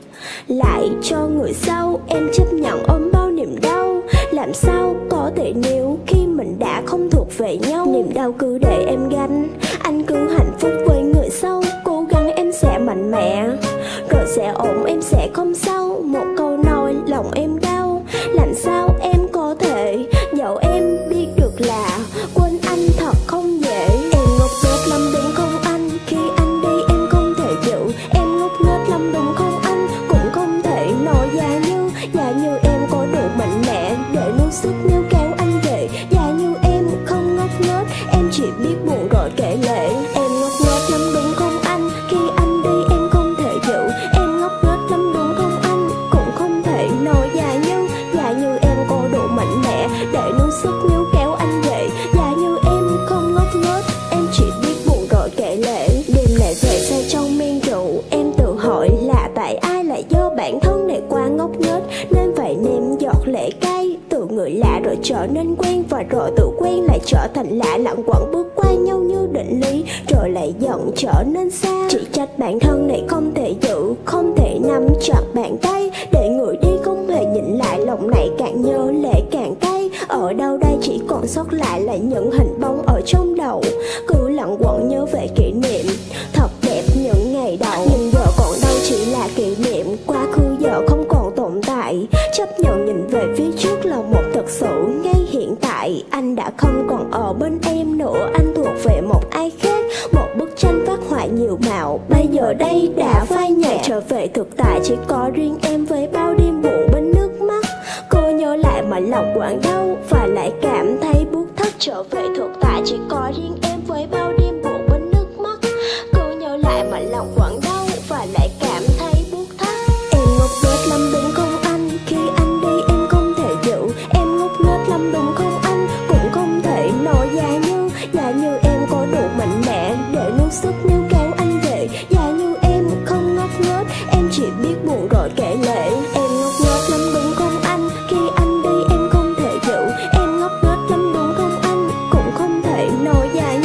lại cho người sau. Em chấp nhận ôm bao niềm đau, làm sao có thể nếu khi mình đã không thuộc về nhau. Niềm đau cứ để em gánh, anh cứ hạnh phúc với người sau. Cố gắng em sẽ mạnh mẽ, rồi sẽ ổn em sẽ không sao. Một câu nói lòng em đau, làm sao em có thể dẫu em biết được là quên anh thật không dễ. Em ngốc nghếch lắm đúng không anh, khi anh đi em không thể chịu. Em ngốc nghếch lắm đúng không anh, cũng không thể nói giá như giá như em có đủ mạnh mẽ để nuốt sức níu kéo anh về. Giá như em không ngốc nghếch, em chỉ biết buồn rồi kể lệ. Em ngốc nghếch lắm đúng không anh, khi anh đi em không thể chịu. Em ngốc nghếch lắm đúng không anh, cũng không thể nói giá như giá như em có đủ mạnh mẽ để nuốt sức níu kéo anh về. Giá như em không ngốc nghếch, em chỉ biết buồn rồi kể lệ. Đêm lại về say trong men rượu, em tự hỏi là tại ai, lại do bản thân này quá ngốc nghếch nên phải ném giọt lệ cay. Từ người lạ rồi trở nên quen, và rồi tự quen lại trở thành lạ, lặng quẩn bước qua nhau như định lý, rồi lại dần trở nên xa. Chỉ trách bản thân này không thể giữ, không thể nắm chặt bàn tay, để người đi không hề nhìn lại. Lòng này càng nhớ lệ càng cay, ở đâu đây chỉ còn sót lại là những hình bóng ở trong đầu, cứ lặng quẩn nhớ về kỷ niệm thật đẹp những ngày đầu. Nhưng giờ còn đâu chỉ là kỷ niệm, quá khứ giờ không còn tồn tại. Chấp nhận nhìn về phía trước là một thực sự ngay hiện tại. Anh đã không còn ở bên em nữa, anh thuộc về một ai khác. Một bức tranh phát họa nhiều màu, bây giờ đây đã phai nhạt. Trở về thực tại chỉ có riêng em với bao đêm buồn bên nước mắt. Cô nhớ lại mà lòng quặn đau và lại cảm thấy buốt thắt. Trở về thực tại chỉ có riêng em với bao đêm buồn bên nước mắt. Cô nhớ lại mà lòng quặn đau và lại cảm thấy buốt thắt. Em ngốc nghếch lắm đúng không anh, khi anh đi em không thể giữ. Em ngốc nghếch lắm đúng không anh, cũng không thể nói giá như giá như em có đủ mạnh mẽ để nuốt sức níu kéo anh về. Giá như em không ngốc nghếch, em chỉ biết buồn rồi kể lệ. Em ngốc nghếch lắm đúng không anh, khi anh đi em không thể giữ. Em ngốc nghếch lắm đúng không anh, cũng không thể nói giá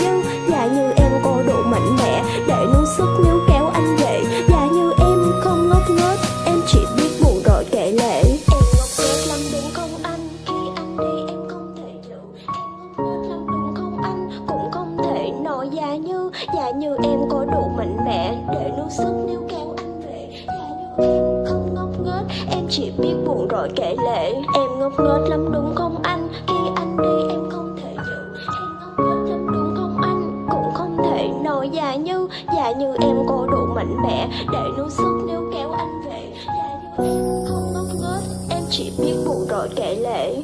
em có đủ mạnh mẽ để nuốt sức níu kéo anh về. Dạ như em không ngốc nghếch, em chỉ biết buồn rồi kể lể. Em ngốc nghếch lắm đúng không anh? Khi anh đi em không thể giữ. Em ngốc nghếch lắm đúng không anh? Cũng không thể nói dạ như, dạ như em có đủ mạnh mẽ để nuốt sức níu kéo anh về. Dạ như em không ngốc nghếch, em chỉ biết buồn rồi kể lể.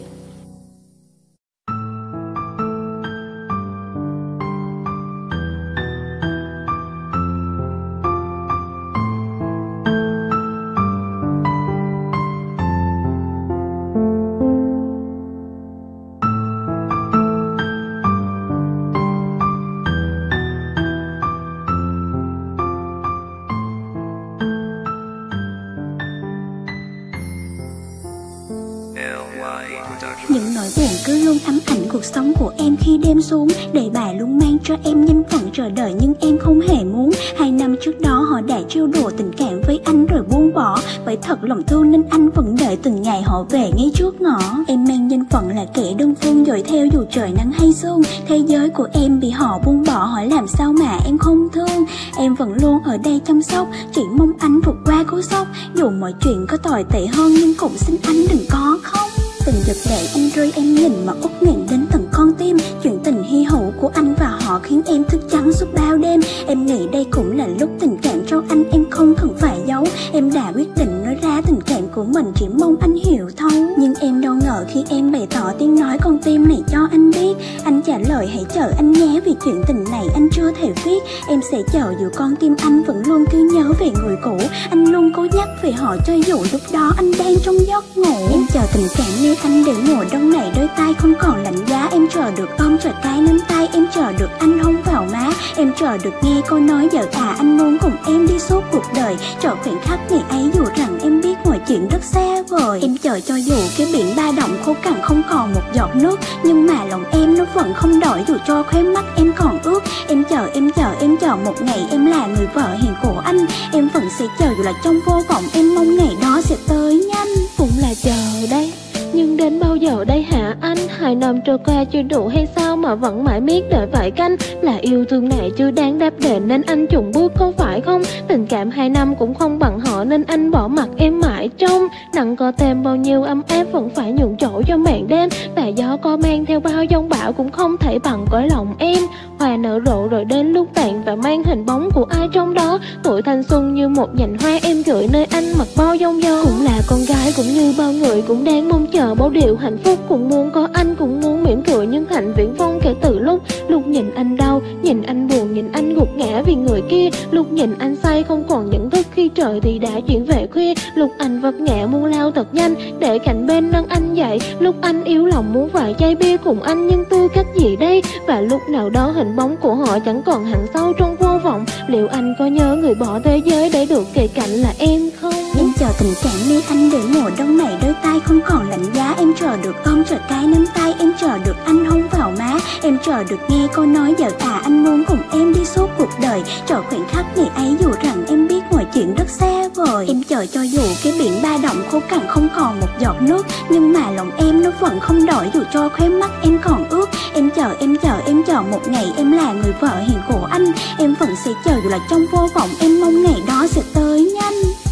Những nỗi buồn cứ luôn ám ảnh cuộc sống của em khi đêm xuống. Để bài luôn mang cho em nhân phận chờ đợi nhưng em không hề muốn. Hai năm trước đó họ đã trêu đùa tình cảm với anh rồi buông bỏ. Bởi thật lòng thương nên anh vẫn đợi từng ngày họ về ngay trước ngõ. Em mang nhân phận là kẻ đơn phương dội theo dù trời nắng hay sương. Thế giới của em bị họ buông bỏ, hỏi làm sao mà em không thương. Em vẫn luôn ở đây chăm sóc, chỉ mong anh vượt qua cú sốc. Dù mọi chuyện có tồi tệ hơn nhưng cũng xin anh đừng có khóc. Từng giọt lệ anh rơi em nhìn mà uất nghẹn đến tận con tim. Chuyện tình hy hữu của anh và họ khiến em thức trắng suốt bao đêm. Em nghĩ đây cũng là lúc tình cảm trong anh em không cần phải giấu. Em đã quyết định nói ra tình cảm của mình, chỉ mong anh hiểu thấu. Nhưng em đâu ngờ khi em bày tỏ tiếng nói con tim này cho anh biết, anh trả lời hãy chờ anh nhé, vì chuyện tình này anh chưa thể viết. Em sẽ chờ dù con tim anh vẫn luôn cứ nhớ về người cũ. Anh luôn cố nhắc về họ cho dù lúc đó anh đang trong giấc ngủ. Em chờ tình cảm như anh để mùa đông này đôi tay không còn lạnh giá. Em chờ được ôm trời cái nắm tay, em chờ được anh hôn vào má. Em chờ được nghe câu nói giờ à anh muốn cùng em đi suốt cuộc đời. Chờ khoảnh khắc ngày ấy dù rằng em biết mọi chuyện rất xa vời. Em chờ cho dù cái biển ba động khô cằn không còn một giọt nước, nhưng mà lòng em nó vẫn không đổi dù cho khóe mắt em còn ướt. Em chờ em chờ em chờ một ngày em là người vợ hiền của anh. Em vẫn sẽ chờ dù là trong vô vọng, em mong ngày đó sẽ tới nhanh. Cũng là chờ đây, nhưng đến bao giờ đây hả anh? Hai năm trôi qua chưa đủ hay sao mà vẫn mãi miết đợi vài canh? Là yêu thương này chưa đáng đáp đền nên anh chùng bước có phải không? Tình cảm hai năm cũng không bằng họ nên anh bỏ mặt em mãi trong. Nặng có thêm bao nhiêu ấm áp vẫn phải nhường chỗ cho màn đêm. Và gió có mang theo bao giông bão cũng không thể bằng cõi lòng em. Hoa nở rộ rồi đến lúc tàn và mang hình bóng của ai trong đó. Tuổi thanh xuân như một nhành hoa em gửi nơi anh mặc bao giông gió. Cũng là con gái cũng như bao người cũng đang mong chờ bao điều hạnh phúc. Cũng muốn có anh cũng muốn mỉm cười nhưng hạnh viễn vông kể từ lúc Lúc nhìn anh đau, nhìn anh buồn, nhìn anh gục ngã vì người kia. Lúc nhìn anh say không còn nhận thức khi trời thì đã chuyển về khuya. Lúc anh vấp ngã muốn lao thật nhanh để cạnh bên nâng anh dậy. Lúc anh yếu lòng muốn vài chai bia cùng anh nhưng tư cách gì đây? Và lúc nào đó hình bóng của họ chẳng còn hằn sâu trong vô vọng. Liệu anh có nhớ người bỏ thế giới để được kề cạnh là em không? Em chờ tình cảm như anh để mùa đông này đôi tay không còn lạnh giá. Em chờ được ôm trời cái nắm tay, em chờ được anh hôn vào má. Em chờ được nghe câu nói giờ à anh muốn cùng em đi suốt cuộc đời. Chờ khoảnh khắc ngày ấy dù rằng em biết mọi chuyện rất xa vời. Em chờ cho dù cái biển ba động khô cằn không còn một giọt nước, nhưng mà lòng em nó vẫn không đổi dù cho khóe mắt em còn ướt. Em chờ em chờ em chờ một ngày em là người vợ hiền của anh. Em vẫn sẽ chờ dù là trong vô vọng, em mong ngày đó sẽ tới nhanh.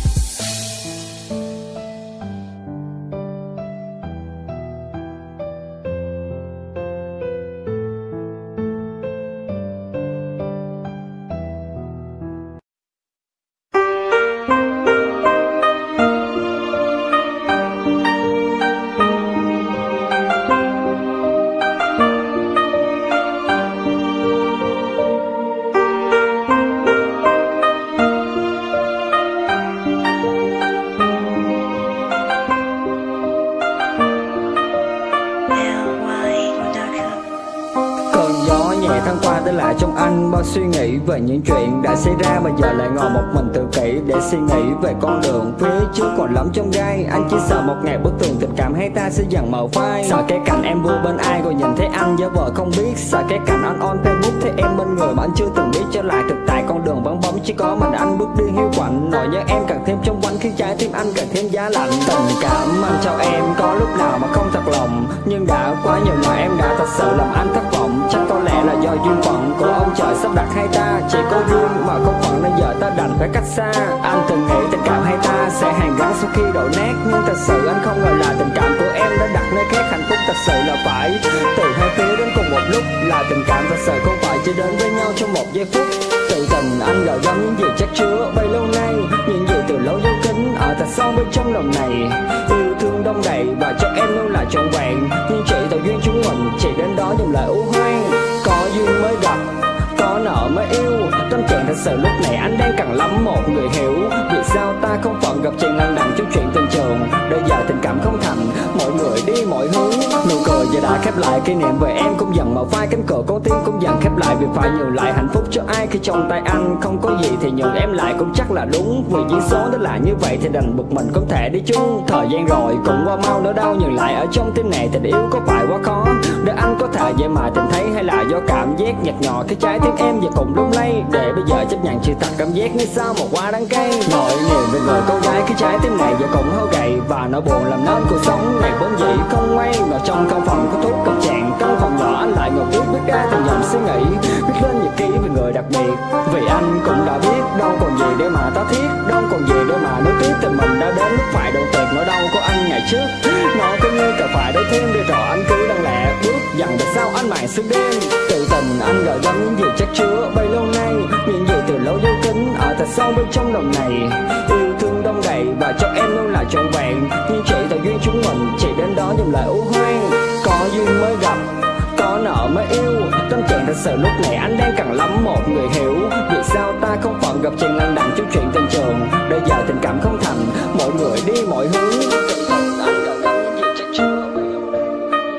Suy nghĩ về những chuyện đã xảy ra, bây giờ lại ngồi một mình tự kỷ để suy nghĩ về con đường phía trước còn lắm trong gai. Anh chỉ sợ một ngày bức tường tình cảm hai ta sẽ dần mờ phai. Sợ cái cảnh em vui bên ai rồi nhìn thấy anh giả vờ không biết. Sợ cái cảnh anh on Facebook thấy em bên người mà anh chưa từng biết. Trở lại thực tại con đường vắng bóng chỉ có mình anh bước đi hiu quạnh. Nỗi nhớ em càng thêm trong quanh khiến trái tim anh càng thêm giá lạnh. Tình cảm anh cho em có lúc nào mà không thật lòng, nhưng đã quá nhiều ngày em đã thật sự làm anh thất vọng. Chắc có lẽ là do duyên phận của ông trời sắp đặt hai ta. Chỉ có duyên mà không phận nên giờ ta đành phải cách xa. Anh từng nghĩ tình cảm hai ta sẽ hàn gắn sau khi đổ nát, nhưng thật sự anh không ngờ là tình cảm của em đã đặt nơi khác. Hạnh phúc thật sự là phải từ hai phía đến cùng một lúc, là tình cảm thật sự không phải chỉ đến với nhau trong một giây phút. Tự tình anh gợi gắm những gì chắc chứa bấy lâu nay, những gì từ lâu dấu kín ở thật sâu bên trong lòng này. Yêu thương đông đầy và cho em luôn là trọn vẹn, nhưng chỉ tạo duyên chúng mình chỉ đến đó dòng lời u hoang. Có duyên mới gặp, có nợ mới yêu, tâm trạng thật sự lúc này anh đang cần lắm một người hiểu. Vì sao ta không phận gặp chuyện lằng đằng trong chuyện tình trường, bây giờ tình cảm không thành, mọi người đi mọi hướng. Nụ cười giờ đã khép lại, kỷ niệm về em cũng dần mở vai, cánh cửa con tim cũng dần khép lại. Vì phải nhường lại hạnh phúc cho ai khi trong tay anh không có gì thì nhường em lại cũng chắc là đúng. Vì duyên số nó là như vậy thì đành buộc mình không thể đi chung. Thời gian rồi cũng qua mau nỗi đau nhường lại ở trong tim này, tình yêu có phải quá khó để anh có thể dễ mà tìm thấy, hay là do cảm giác nhạt nhòa cái trái tim em giờ cùng lung lay. Để bây giờ chấp nhận sự thật cảm giác như sao một quả đắng cay. Nỗi niềm về người cô gái khi trái tim này giờ cũng hao gầy, và nỗi buồn làm nên cuộc sống này vốn dĩ không ngoan. Mà trong căn phòng có thuốc cầm chàng, căn phòng nhỏ anh lại ngồi viết viết ra từng dòng suy nghĩ, viết lên nhật ký về người đặc biệt. Vì anh cũng đã biết đâu còn gì để mà ta thiết, đâu còn gì để mà nối tiếp tình mình đã đến lúc phải đoạn tuyệt nỗi đau của anh ngày trước. Nó cứ như cả phải đối thêm để rõ anh cứ đang lẹ bước dần về sau anh màn sương đêm. Tự tình anh gợi gắm những gì chắc chứa bấy lâu nay, những gì từ lâu dấu kín ở thật sâu bên trong lòng này. Yêu thương đông đầy và cho em luôn là trọn vẹn, nhưng chỉ tạo duyên chúng mình chỉ đến đó dòng lời u hoang. Có duyên mới gặp, có nợ mới yêu, tâm trạng thật sự lúc này anh đang cần lắm một người hiểu. Vì sao ta không phận gặp chuyện lằng đằng trong chuyện tình trường, bây giờ tình cảm không thành, mọi người đi mọi hướng. Anh gợi gắm những gì chắc chứa bấy lâu nay,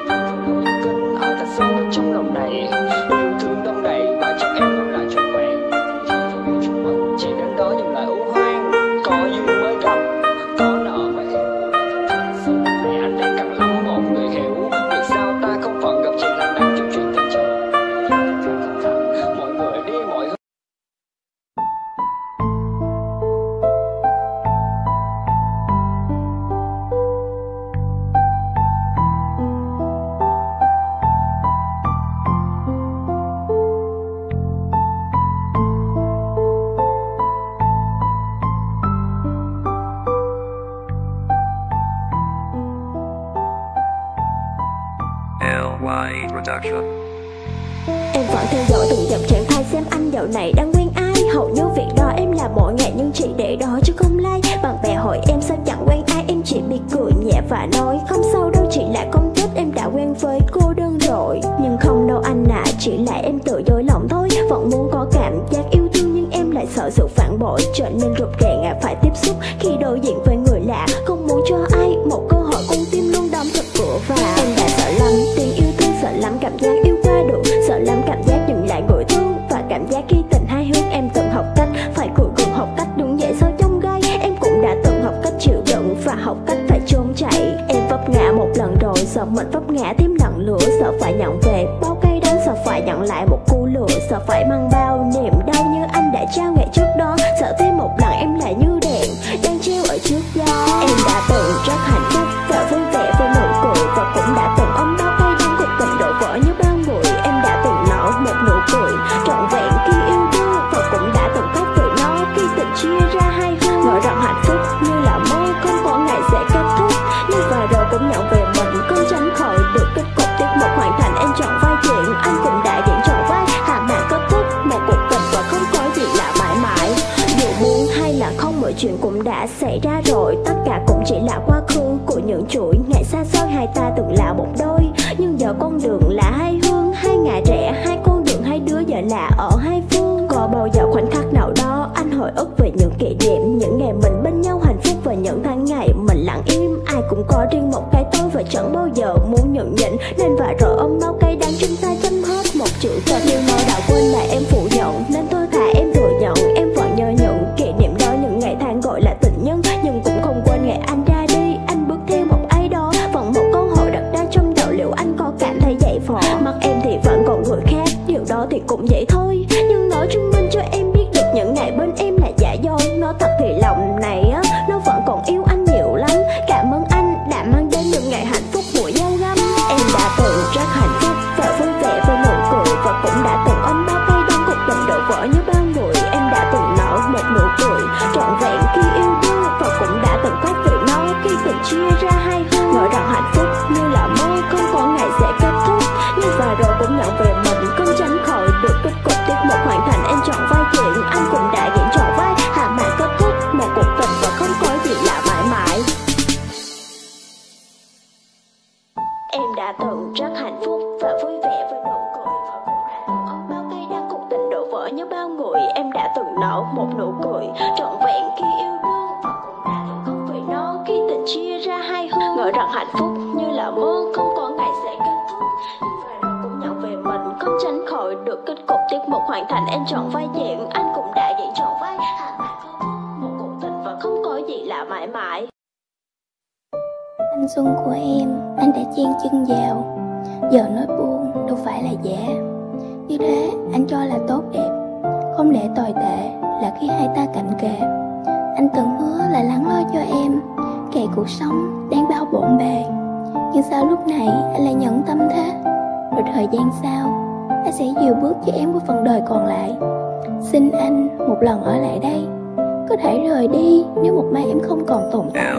kinh ở thật sâu bên trong lòng này. Yêu thương đông đầy và cho em luôn là trọn vẹn, chúng mình chỉ đến đó dòng lời u hoang. Có duyên mới gặp, có nợ mới yêu, thật sự lúc này anh đang cần lắm một người hiểu. Vì sao ta không phận gặp chuyện lằng đằng trong chuyện tình trường, mọi người đi mọi hướng. Em vẫn theo dõi từng dòng trạng thái xem anh dạo này đang quen ai. Hầu như việc đó em làm mỗi ngày nhưng chỉ để đó chứ không like. Bạn bè hỏi em sao chẳng quen ai, em chỉ biết cười nhẹ và nói không sao đâu, chỉ là không thích em đã quen với cô đơn rồi. Nhưng không đâu anh ạ, à, chỉ là em tự dối lòng thôi. Vẫn muốn có cảm giác yêu thương nhưng em lại sợ sự phản bội, trở nên rụt rè ngại phải tiếp xúc khi đối diện với người lạ. Không muốn cho ai một cơ hội, con tim luôn đóng thật cửa vào. Em đã sợ lắm tiếng yêu thương, sợ lắm cảm giác yêu qua được, sợ lắm cảm giác dừng lại người thương, và cảm giác khi tình hai hướng. Em từng học cách phải cùi gượng, học cách đứng dậy sau trong gai. Em cũng đã từng học cách chịu đựng và học cách phải trốn chạy. Em vấp ngã một lần rồi, sợ mình vấp ngã thêm lần nữa, sợ phải nhận về bao cay đắng, sợ phải nhận lại một cú lừa, sợ phải mang bao niềm đau như anh đã trao ngày trước đó. Sợ thêm một lần em lại như đèn đang treo ở trước gió. Em đã từng rất hạnh phúc và vui vẻ với nụ cười, và cũng đã từng ôm bao cay đắng cuộc tình đổ vỡ như bao người. Em đã từng nở một nụ cười trọn vẹn khi yêu đương, và cũng đã từng khóc vì nó khi tình chia ra hai hướng. Ngỡ rằng hạnh phúc như là mơ không có ngày sẽ kết thúc, nhưng và rồi cũng nhận về mình không tránh khỏi được kết cục. Tiết mục hoàn thành em chọn vai diễn, anh cũng đã diễn trọn vai. Hạ màn kết thúc một cuộc tình và không có gì là mãi mãi. Dù muốn hay là không, mọi chuyện cũng đã xảy ra rồi. Tất cả cũng chỉ là quá khứ của những chuỗi ngày xa xôi. Hai ta từng là một đôi, nhưng giờ con đường là hai hướng. Hai ngả rẽ, hai con đường, hai đứa giờ là ở hai phương. Có bao giờ khoảnh khắc nào đó anh hồi ức về những kỷ niệm, những ngày mình bên nhau hạnh phúc, và những tháng ngày mình lặng im. Ai cũng có riêng một cái tôi và chẳng bao giờ muốn nhận nhịn, nên và rồi ôm bao cay đắng chúng ta chấm hết một chữ tình. Nhưng nó đã quên là em phủ nhận, nên tôi thà em thừa nhận. Em vẫn nhớ những kỷ niệm đó, những ngày tháng gọi là tình nhân, nhưng cũng không quên ngày anh ra đi. Anh bước theo một ai đó, vẫn một câu hỏi đặt ra trong đầu, liệu anh có cảm thấy dậy vò. Mắt em thì vẫn còn người khác, điều đó thì cũng vậy thôi. Nhưng nó chứng minh cho em biết được những ngày bên em là giả dối. Nó thật thì lòng này á, nó vẫn còn yêu anh nhiều lắm. Cảm ơn anh đã mang đến những ngày hạnh phúc mùa giao găm. Em đã từng rất hạnh phúc và vui vẻ với nụ cười, và cũng em đã từng nở một nụ cười trọn vẹn khi yêu đương, không vì nó khi tình chia ra hai hướng. Ngờ rằng hạnh phúc như là mơ không có ngày sẽ kết thúc, và rồi cũng nhận về mình không tránh khỏi được kết cục. Tiết mục hoàn thành em chọn vai diễn, anh cũng đã diễn chọn vai một cuộc tình và không có gì là mãi mãi. Thanh xuân của em, anh đã chen chân vào, giờ nói buông đâu phải là giả. Như thế anh cho là tốt đẹp, không để tồi tệ là khi hai ta cạnh kề. Anh từng hứa là lắng lo cho em, kể cuộc sống đang bao bộn bề. Nhưng sao lúc này anh lại nhẫn tâm thế? Rồi thời gian sau, anh sẽ dìu bước cho em của phần đời còn lại. Xin anh một lần ở lại đây, có thể rời đi nếu một mai em không còn tồn tại.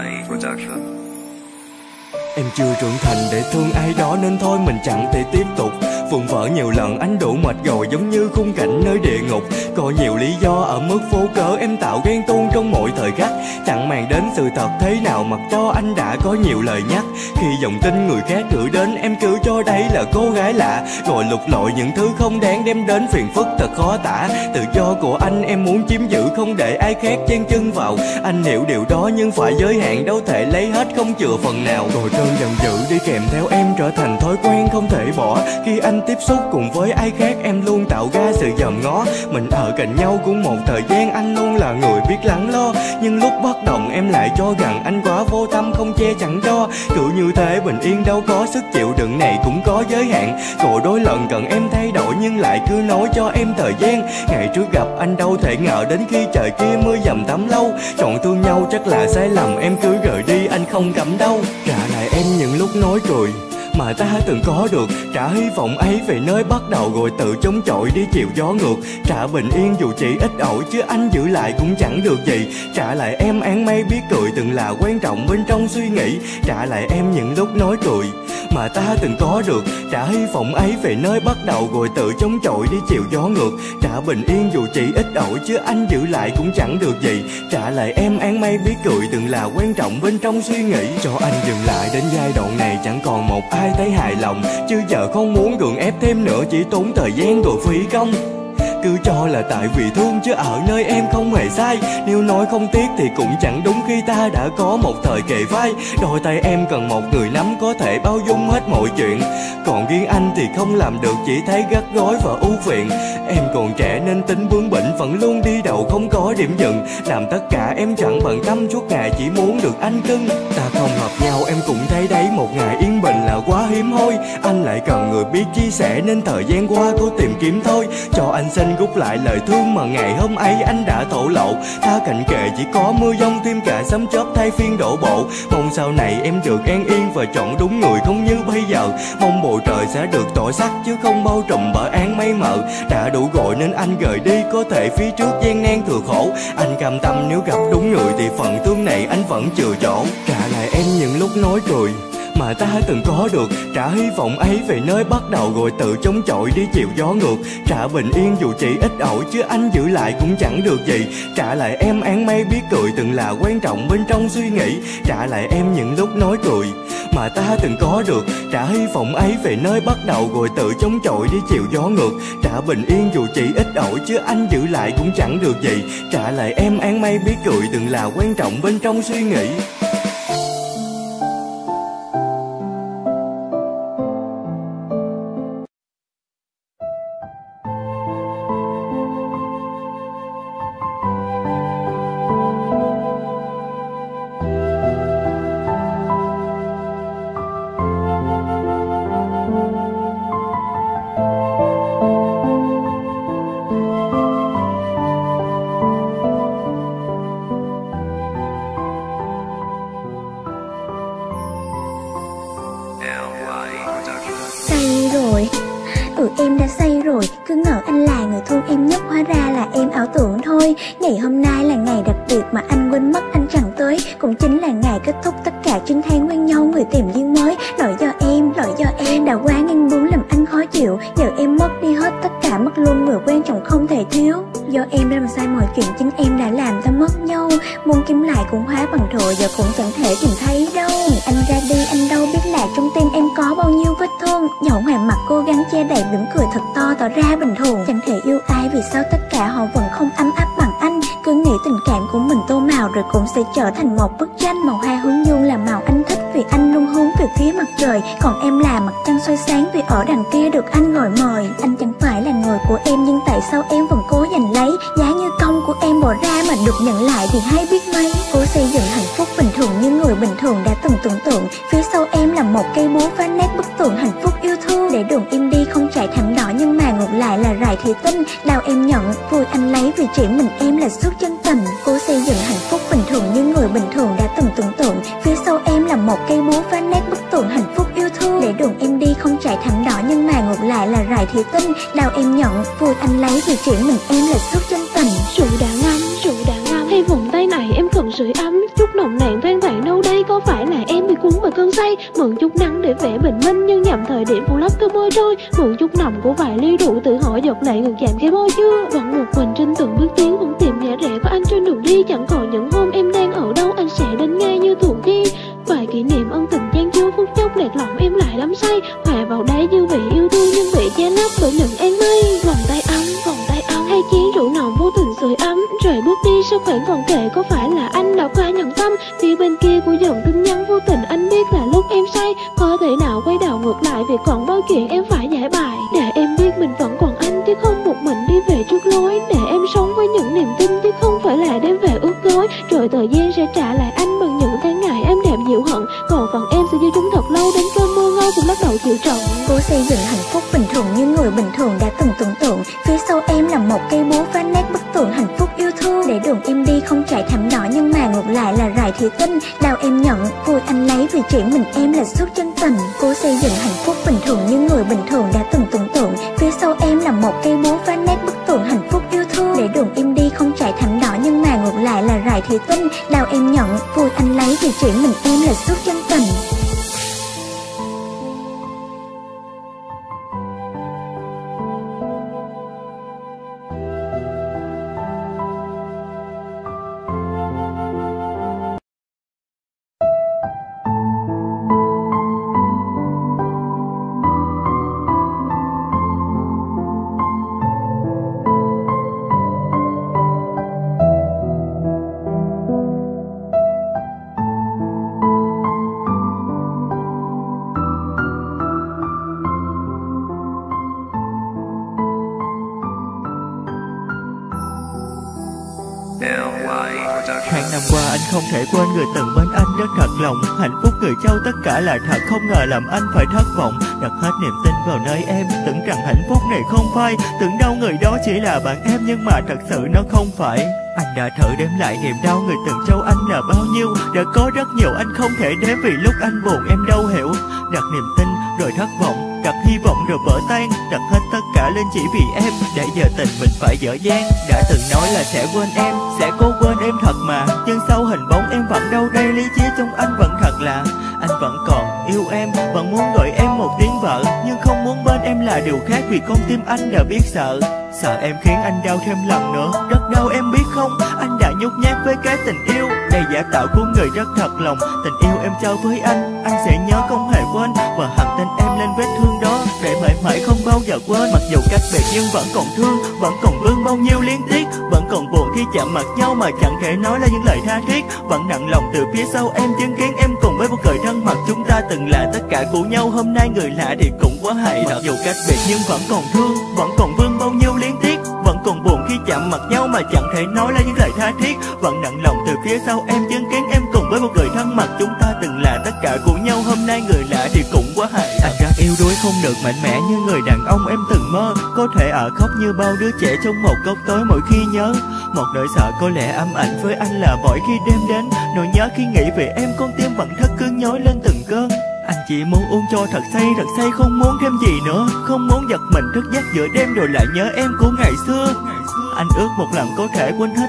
Em chưa trưởng thành để thương ai đó nên thôi mình chẳng thể tiếp tục. Vùng vỡ nhiều lần anh đủ mệt rồi, giống như khung cảnh nơi địa ngục. Có nhiều lý do ở mức vô cớ em tạo ghen tuông trong mỗi thời khắc. Chẳng màng đến sự thật thế nào mặc cho anh đã có nhiều lời nhắc. Khi dòng tin người khác gửi đến em cứ cho đây là cô gái lạ, rồi lục lọi những thứ không đáng đem đến phiền phức thật khó tả. Tự do của anh em muốn chiếm giữ không để ai khác chen chân vào. Anh hiểu điều đó nhưng phải giới hạn, đâu thể lấy hết không chừa phần nào. Rồi cơn giận dữ đi kèm theo em trở thành thói quen không thể bỏ. Khi anh tiếp xúc cùng với ai khác em luôn tạo ra sự dòm ngó. Mình ở cạnh nhau cũng một thời gian, anh luôn là người biết lắng lo. Nhưng lúc bất đồng em lại cho rằng anh quá vô tâm không che chẳng cho. Cứ như thế bình yên đâu có, sức chịu đựng này cũng có giới hạn. Rồi đôi lần cần em thay đổi nhưng lại cứ nói cho em thời gian. Ngày trước gặp anh đâu thể ngờ đến khi trời kia mưa dầm tắm lâu. Chọn thương nhau chắc là sai lầm, em cứ rời đi anh không cảm đâu. Trả lại em những lúc nói cười mà ta từng có được, trả hy vọng ấy về nơi bắt đầu rồi tự chống chọi đi chiều gió ngược. Trả bình yên dù chỉ ít ỏi chứ anh giữ lại cũng chẳng được gì. Trả lại em áng mây biết cười từng là quan trọng bên trong suy nghĩ. Trả lại em những lúc nói cười mà ta từng có được, trả hy vọng ấy về nơi bắt đầu rồi tự chống chọi đi chiều gió ngược. Trả bình yên dù chỉ ít ỏi chứ anh giữ lại cũng chẳng được gì. Trả lại em áng mây biết cười từng là quan trọng bên trong suy nghĩ. Cho anh dừng lại đến giai đoạn này chẳng còn một ai thấy hài lòng, chứ giờ không muốn gượng ép thêm nữa chỉ tốn thời gian rồi phí công. Cứ cho là tại vì thương chứ ở nơi em không hề sai. Nếu nói không tiếc thì cũng chẳng đúng khi ta đã có một thời kề vai. Đôi tay em cần một người nắm có thể bao dung hết mọi chuyện. Còn riêng anh thì không làm được, chỉ thấy gắt gối và ưu phiền. Em còn trẻ nên tính bướng bỉnh vẫn luôn đi đầu không có điểm dừng. Làm tất cả em chẳng bận tâm suốt ngày chỉ muốn được anh cưng. Ta không hợp nhau em cũng thấy đấy, một ngày yên bình là quá hiếm hoi. Anh lại cần người biết chia sẻ nên thời gian qua cố tìm kiếm thôi. Cho anh xin rút lại lời thương mà ngày hôm ấy anh đã thổ lộ. Tha cạnh kề chỉ có mưa giông thêm cả sấm chớp thay phiên đổ bộ. Mong sau này em được an yên và chọn đúng người không như bây giờ. Mong bầu trời sẽ được tỏ sắc chứ không bao trùm bởi áng mây mờ. Đã đủ rồi nên anh rời đi, có thể phía trước gian nan thừa khổ. Anh cam tâm nếu gặp đúng người thì phần thương này anh vẫn chừa chỗ. Trả lại em những lúc nói cười mà ta từng có được, trả hy vọng ấy về nơi bắt đầu rồi tự chống chọi đi chiều gió ngược. Trả bình yên dù chỉ ít ỏi chứ anh giữ lại cũng chẳng được gì. Trả lại em áng mây biết cười từng là quan trọng bên trong suy nghĩ. Trả lại em những lúc nói cười mà ta từng có được, trả hy vọng ấy về nơi bắt đầu rồi tự chống chọi đi chiều gió ngược. Trả bình yên dù chỉ ít ỏi chứ anh giữ lại cũng chẳng được gì. Trả lại em áng mây biết cười từng là quan trọng bên trong suy nghĩ. Say rồi, ừ em đã say rồi. Cứ ngờ anh là người thương em nhất, hóa ra là em ảo tưởng thôi. Ngày hôm nay là ngày đặc biệt mà anh quên mất anh chẳng tới. Cũng chính là ngày kết thúc tất cả chín tháng quen nhau, người tìm duyên mới. Lỗi do em, lỗi do em đã quá ngang bướng làm anh khó chịu. Giờ em mất đi hết tất cả, mất luôn người quan trọng không thể thiếu. Do em đã làm sai mọi chuyện chính em đã làm ta mất nhau. Muốn kiếm lại cũng hóa bằng thừa, giờ cũng chẳng thể tìm thấy đâu. Ngày anh ra đi anh đâu biết là trong tim em có bao nhiêu vết thương. Dẫu ngoài mặt cố gắng che đậy mỉm cười thật to tỏ ra bình thường. Chẳng thể yêu ai vì sao tất cả họ vẫn không ấm áp bằng anh. Cứ nghĩ tình cảm của mình tô màu rồi cũng sẽ trở thành một bức tranh. Màu hoa hướng dương là màu anh thích vì anh luôn hướng về phía mặt trời. Còn em là mặt trăng soi sáng vì ở đằng kia được anh gọi mời. Anh chẳng phải là người của em nhưng tại sao em vẫn cố giành lấy. Giá như công của em bỏ ra mà được nhận lại thì hay biết mấy. Cố xây dựng hạnh phúc bình thường như người bình thường đã từng tưởng tượng. Phía sau em là một cây búa phá nát bức tường hạnh phúc yêu thương. Để đường em đi không trải thảm đỏ nhưng mà ngược lại là rải thủy tinh. Đau em nhận, vui anh lấy vì chỉ mình em là suốt chân tình. Cố xây dựng hạnh phúc bình thường như người bình thường đã từng tưởng tượng. Phía sau em là một cây búa phá nát bức tường hạnh phúc yêu thương. Để đường em đi không trải thảm đỏ nhưng mà ngược lại là rải thủy tinh. Đau em nhận, vui anh lấy vì chỉ mình em là suốt chân tình. Rượu đã ngắm, rượu đã ngắm, hay vòng tay này em cần sưởi ấm. Chút nồng nàn than vãn đâu đây, có phải là em bị cuốn vào cơn say. Mượn chút nắng để vẽ bình minh nhưng nhầm thời điểm phủ lấp cơn mưa trôi. Mượn chút nồng của vài ly rượu tự hỏi giọt lệ ngừng chạm cái môi chưa. Vẫn một mình trên từng bước tiến, vẫn tìm ngã rẽ của anh trên đường đi. Chẳng còn những hôm em đang ở đâu anh sẽ đến ngay như thường khi. Vài kỷ niệm ân tình chan chứa phút chốc lẹt lòng em lại đắm say. Hòa vào đáy dư vị yêu thương nhưng bị che lấp bởi những áng mây. Vòng tay ấm, vòng tay ấm, hai chén rượu nồng vô tình sưởi ấm. Rồi bước đi sau khoảng còn kệ, có phải là anh đã quá nhận tâm. Phía bên kia của dòng tin nhắn vô tình anh biết là lúc em say. Có thể nào quay đầu ngược lại vì còn bao chuyện em phải giải bài. Để em biết mình vẫn còn anh chứ không một mình đi về trước lối. Để em sống với những niềm tin chứ không phải là đem về ước gối. Rồi thời gian sẽ trả lại anh bằng những tháng ngày em đẹp dịu hận. Còn phần em sẽ giữ chúng thật lâu đến cơn mưa ngâu cũng bắt đầu chịu trận. Cố xây dựng hạnh phúc bình thường như người bình thường đã từng tưởng tượng. Phía sau em là một cây búa phá nát bức tường hạnh phúc yêu thương. Để đường em đi không trải thảm đỏ nhưng mà ngược lại là rải thủy tinh. Đau em nhận, vui anh lấy vì chỉ mình em là suốt chân tình. Cố xây dựng hạnh phúc bình thường như người bình thường đã từng tưởng tượng. Phía sau em là một cây búa phá nát bức tường hạnh phúc yêu thương. Để đường em đi không trải thảm đỏ nhưng mà ngược lại là rải thủy tinh. Đau em nhận, vui anh lấy vì chỉ mình em là suốt chân tình. Hàng năm qua anh không thể quên người từng bên anh rất thật lòng. Hạnh phúc người châu tất cả là thật, không ngờ làm anh phải thất vọng. Đặt hết niềm tin vào nơi em, tưởng rằng hạnh phúc này không phai. Tưởng đâu người đó chỉ là bạn em nhưng mà thật sự nó không phải. Anh đã thử đếm lại niềm đau người từng trao anh là bao nhiêu. Đã có rất nhiều anh không thể đếm vì lúc anh buồn em đâu hiểu. Đặt niềm tin rồi thất vọng, đặt hy vọng rồi vỡ tan. Đặt hết tất cả lên chỉ vì em, để giờ tình mình phải dở dang. Đã từng nói là sẽ quên em, sẽ cố quên em thật mà. Nhưng sau hình bóng em vẫn đâu đây, lý trí trong anh vẫn thật là. Anh vẫn còn yêu em, vẫn muốn gọi em một tiếng vợ. Nhưng không muốn bên em là điều khác vì con tim anh đã biết sợ. Sợ em khiến anh đau thêm lần nữa, rất đau em biết không. Anh đã nhút nhát với cái tình yêu đầy giả tạo của người rất thật lòng. Tình yêu em trao với anh, anh sẽ nhớ không hề quên. Và hằn tên em lên vết thương đó, để mãi mãi không bao giờ quên. Mặc dù cách biệt nhưng vẫn còn thương, vẫn còn vương bao nhiêu liên tiếc. Vẫn còn buồn khi chạm mặt nhau mà chẳng thể nói là những lời tha thiết. Vẫn nặng lòng từ phía sau em chứng kiến em cùng với một cười thân mật. Chúng ta từng là tất cả của nhau, hôm nay người lạ thì cũng quá hại. Mặc dù cách biệt nhưng vẫn còn thương, vẫn còn vương bao nhiêu liên tiếc. Vẫn còn buồn khi chạm mặt nhau mà chẳng thể nói là những lời tha thiết. Vẫn nặng lòng từ phía sau em chứng kiến em cùng với một người thân mật. Chúng ta từng là tất cả của nhau, hôm nay người lạ thì cũng quá hại. Anh rất yêu đuối không được mạnh mẽ như người đàn ông em từng mơ. Có thể ở khóc như bao đứa trẻ trong một góc tối mỗi khi nhớ. Một nỗi sợ có lẽ ám ảnh với anh là mỗi khi đêm đến. Nỗi nhớ khi nghĩ về em, con tim vẫn thất cương nhói lên từng cơn. Anh chỉ muốn uống cho thật say, thật say không muốn thêm gì nữa. Không muốn giật mình thức giấc giữa đêm rồi lại nhớ em của ngày xưa. Anh ước một lần có thể quên hết tất cả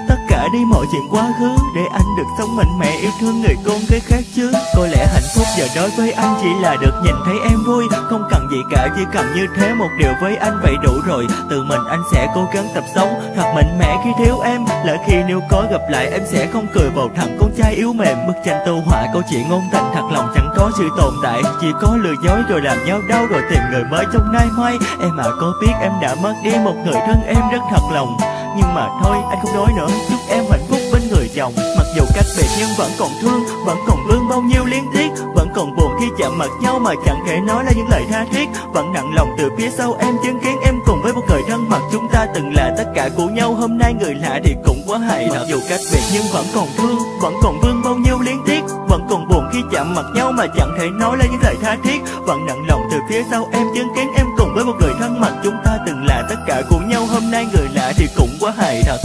đi mọi chuyện quá khứ, để anh được sống mạnh mẽ yêu thương người con cái khác chứ. Có lẽ hạnh phúc giờ đối với anh chỉ là được nhìn thấy em vui, không cần gì cả, chỉ cần như thế một điều với anh vậy đủ rồi. Tự mình anh sẽ cố gắng tập sống thật mạnh mẽ khi thiếu em, lỡ khi nếu có gặp lại em sẽ không cười vào thằng con trai yếu mềm. Bức tranh tô họa câu chuyện ngôn tình thật lòng chẳng có sự tồn tại, chỉ có lừa dối rồi làm nhau đau rồi tìm người mới trong nay mai. Em à có biết em đã mất đi một người thân em rất thật lòng, nhưng mà thôi anh không nói nữa, chúc em hạnh phúc bên người chồng. Mặc dù cách biệt nhưng vẫn còn thương, vẫn còn vương bao nhiêu liên tiếc, vẫn còn buồn khi chạm mặt nhau mà chẳng thể nói là những lời tha thiết. Vẫn nặng lòng từ phía sau em chứng kiến em cùng với một người thân mặt chúng ta từng là tất cả của nhau, hôm nay người lạ thì cũng quá hài. Mặc dù cách biệt nhưng vẫn còn thương, vẫn còn vương bao nhiêu liên tiếc, vẫn còn buồn khi chạm mặt nhau mà chẳng thể nói là những lời tha thiết. Vẫn nặng lòng từ phía sau em chứng kiến em cùng với một người thân mặt chúng ta từng là tất cả của nhau, hôm nay người lạ thì cũng quá hài thật.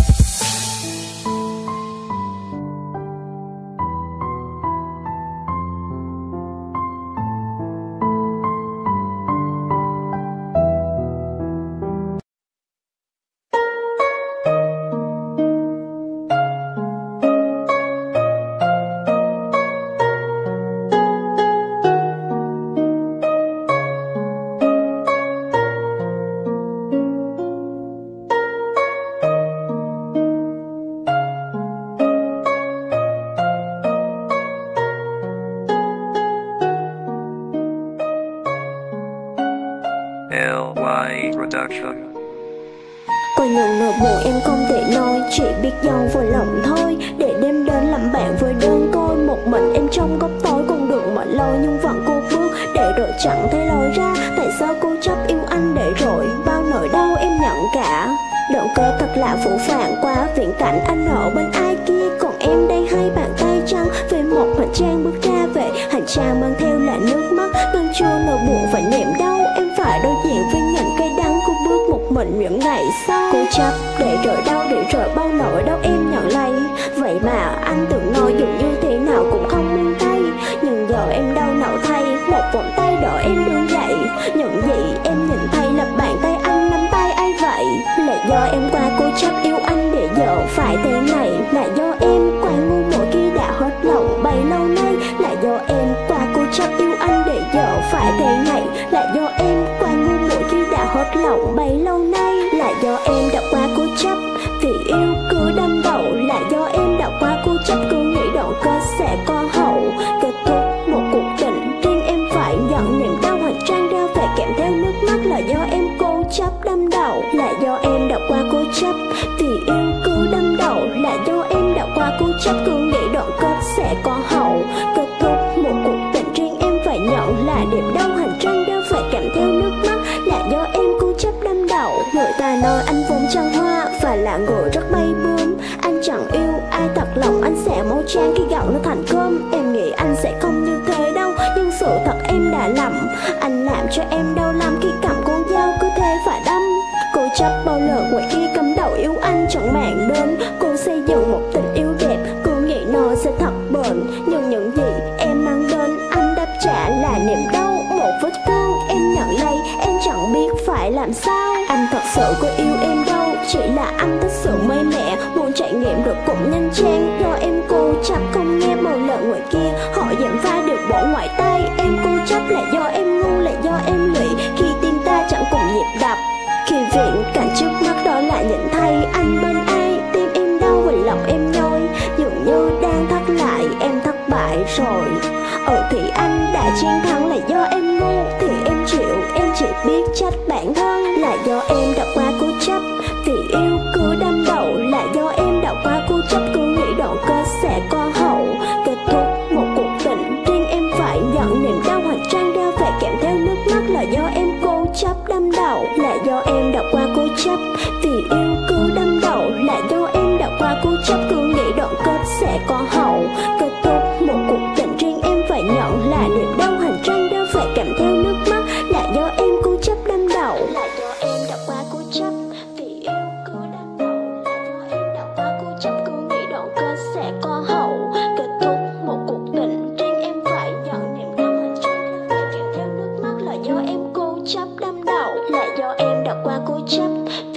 Còn những nỗi buồn em không thể nói, chỉ biết giấu vào lòng thôi. Để đêm đến làm bạn với đơn côi, một mình em trong góc tối con đường mọi lối nhưng vẫn cô bước. Để rồi chẳng thấy lối ra, tại sao cô chấp yêu anh để rồi bao nỗi đau em nhận cả. Động cơ thật lạ phủ phàng quá viễn cảnh, anh ở bên ai kia còn em đây hai bàn tay trắng. Về một hành trang bước ra về, hành trang mang theo là nước mắt, ngăn chua nỗi buồn và niềm đau. Em phải đối diện với những cây đắng, cô bước một mình những ngày sau. Cô chấp để rồi đau, để rồi bao nỗi đau em nhận lấy. Vậy mà anh từng nói dù như thế nào cũng không buông tay, nhưng giờ em đau nậu thay, một vòng tay đỡ em đứng dậy. Những gì em nhìn thấy là bàn tay anh nắm tay ai vậy? Là do em qua cố chấp yêu anh để giờ phải thế này, là do em quá ngu muội khi đã hết lòng bấy lâu nay. Là do em qua cố chấp yêu anh để giờ phải thế này, là do em quá ngu muội khi đã hết lòng bấy lâu nay. Là do em đã quá cố chấp vì yêu cứ đâm đầu, là do em đã quá cố chấp cứ nghĩ đoạn kết sẽ có hậu. Kết thúc một cuộc tình riêng em phải nhận niềm đau hành trang ra về kèm theo nước mắt. Là do em cố chấp đâm đầu, là do em đã quá cố chấp vì yêu cứ đâm đầu, là do em đã quá cố chấp cứ nghĩ đoạn kết sẽ có hậu. Kết thúc một cuộc tình riêng em phải nhận là niềm đau hành trang ra phải kèm theo nước mắt. Là do em cố chấp đâm đầu. Người ta nói anh vốn trăng hoa và là người rất bay bướm, anh chẳng yêu ai thật lòng anh sẽ máu chan khi gạo nó thành cơm. Em nghĩ anh sẽ không như thế đâu, nhưng sự thật em đã lầm. Anh làm cho em đau lắm khi cầm con dao cứ thế phải đâm. Cô chấp bao lời ngoài kia cắm đầu yêu anh chẳng màng đến. Cô xây dựng một tình yêu đẹp, cô nghĩ nó sẽ thật bền, nhưng những gì em mang đến anh đáp trả là niềm đau. Một vết thương em nhận lấy, em chẳng biết phải làm sao. Anh thật sự có yêu em đâu, chỉ là anh thật sự mê mẹ, muốn trải nghiệm được cũng nhanh chán. Do em cố chấp không nghe bao lời ngoài kia, họ dèm pha được bỏ ngoài tay. Em cố chấp là do em ngu, là do em lụy khi tim ta chẳng cùng nhịp đập. Khi viện cảnh trước mắt đó là nhìn thấy anh bên ai, tim em đau và lòng em nhói, dường như đang thắt lại em thất bại rồi. Ừ thì anh đã chiến thắng, là do em ngu thì em chịu, em chỉ biết trách bản thân. Là do em đã quá cố chấp vì yêu cứ đâm đầu, là do em đã quá cố chấp cứ nghĩ đoạn kết sẽ có hậu. Kết thúc một cuộc tình riêng em phải nhận niềm đau hành trang ra phải kèm theo nước mắt. Là do em cố chấp đâm đầu, là do em đã quá cố chấp vì yêu cứ đâm đầu, là do em đã quá cố chấp cứ nghĩ đoạn kết sẽ có hậu. Kết thúc một cuộc tình riêng em phải nhận là niềm đau hành trang ra phải kèm theo nước mắt. Là do em cố chấp đâm đầu, là do em đã quá cố chấp vì yêu cứ đâm đầu, là do em đã quá cố chấp cứ nghĩ đoạn kết sẽ có hậu. Kết thúc một cuộc tình riêng em phải nhận niềm đau hành trang ra phải kèm theo nước mắt. Là do em cố chấp đâm đầu, là do em đã quá cố chấp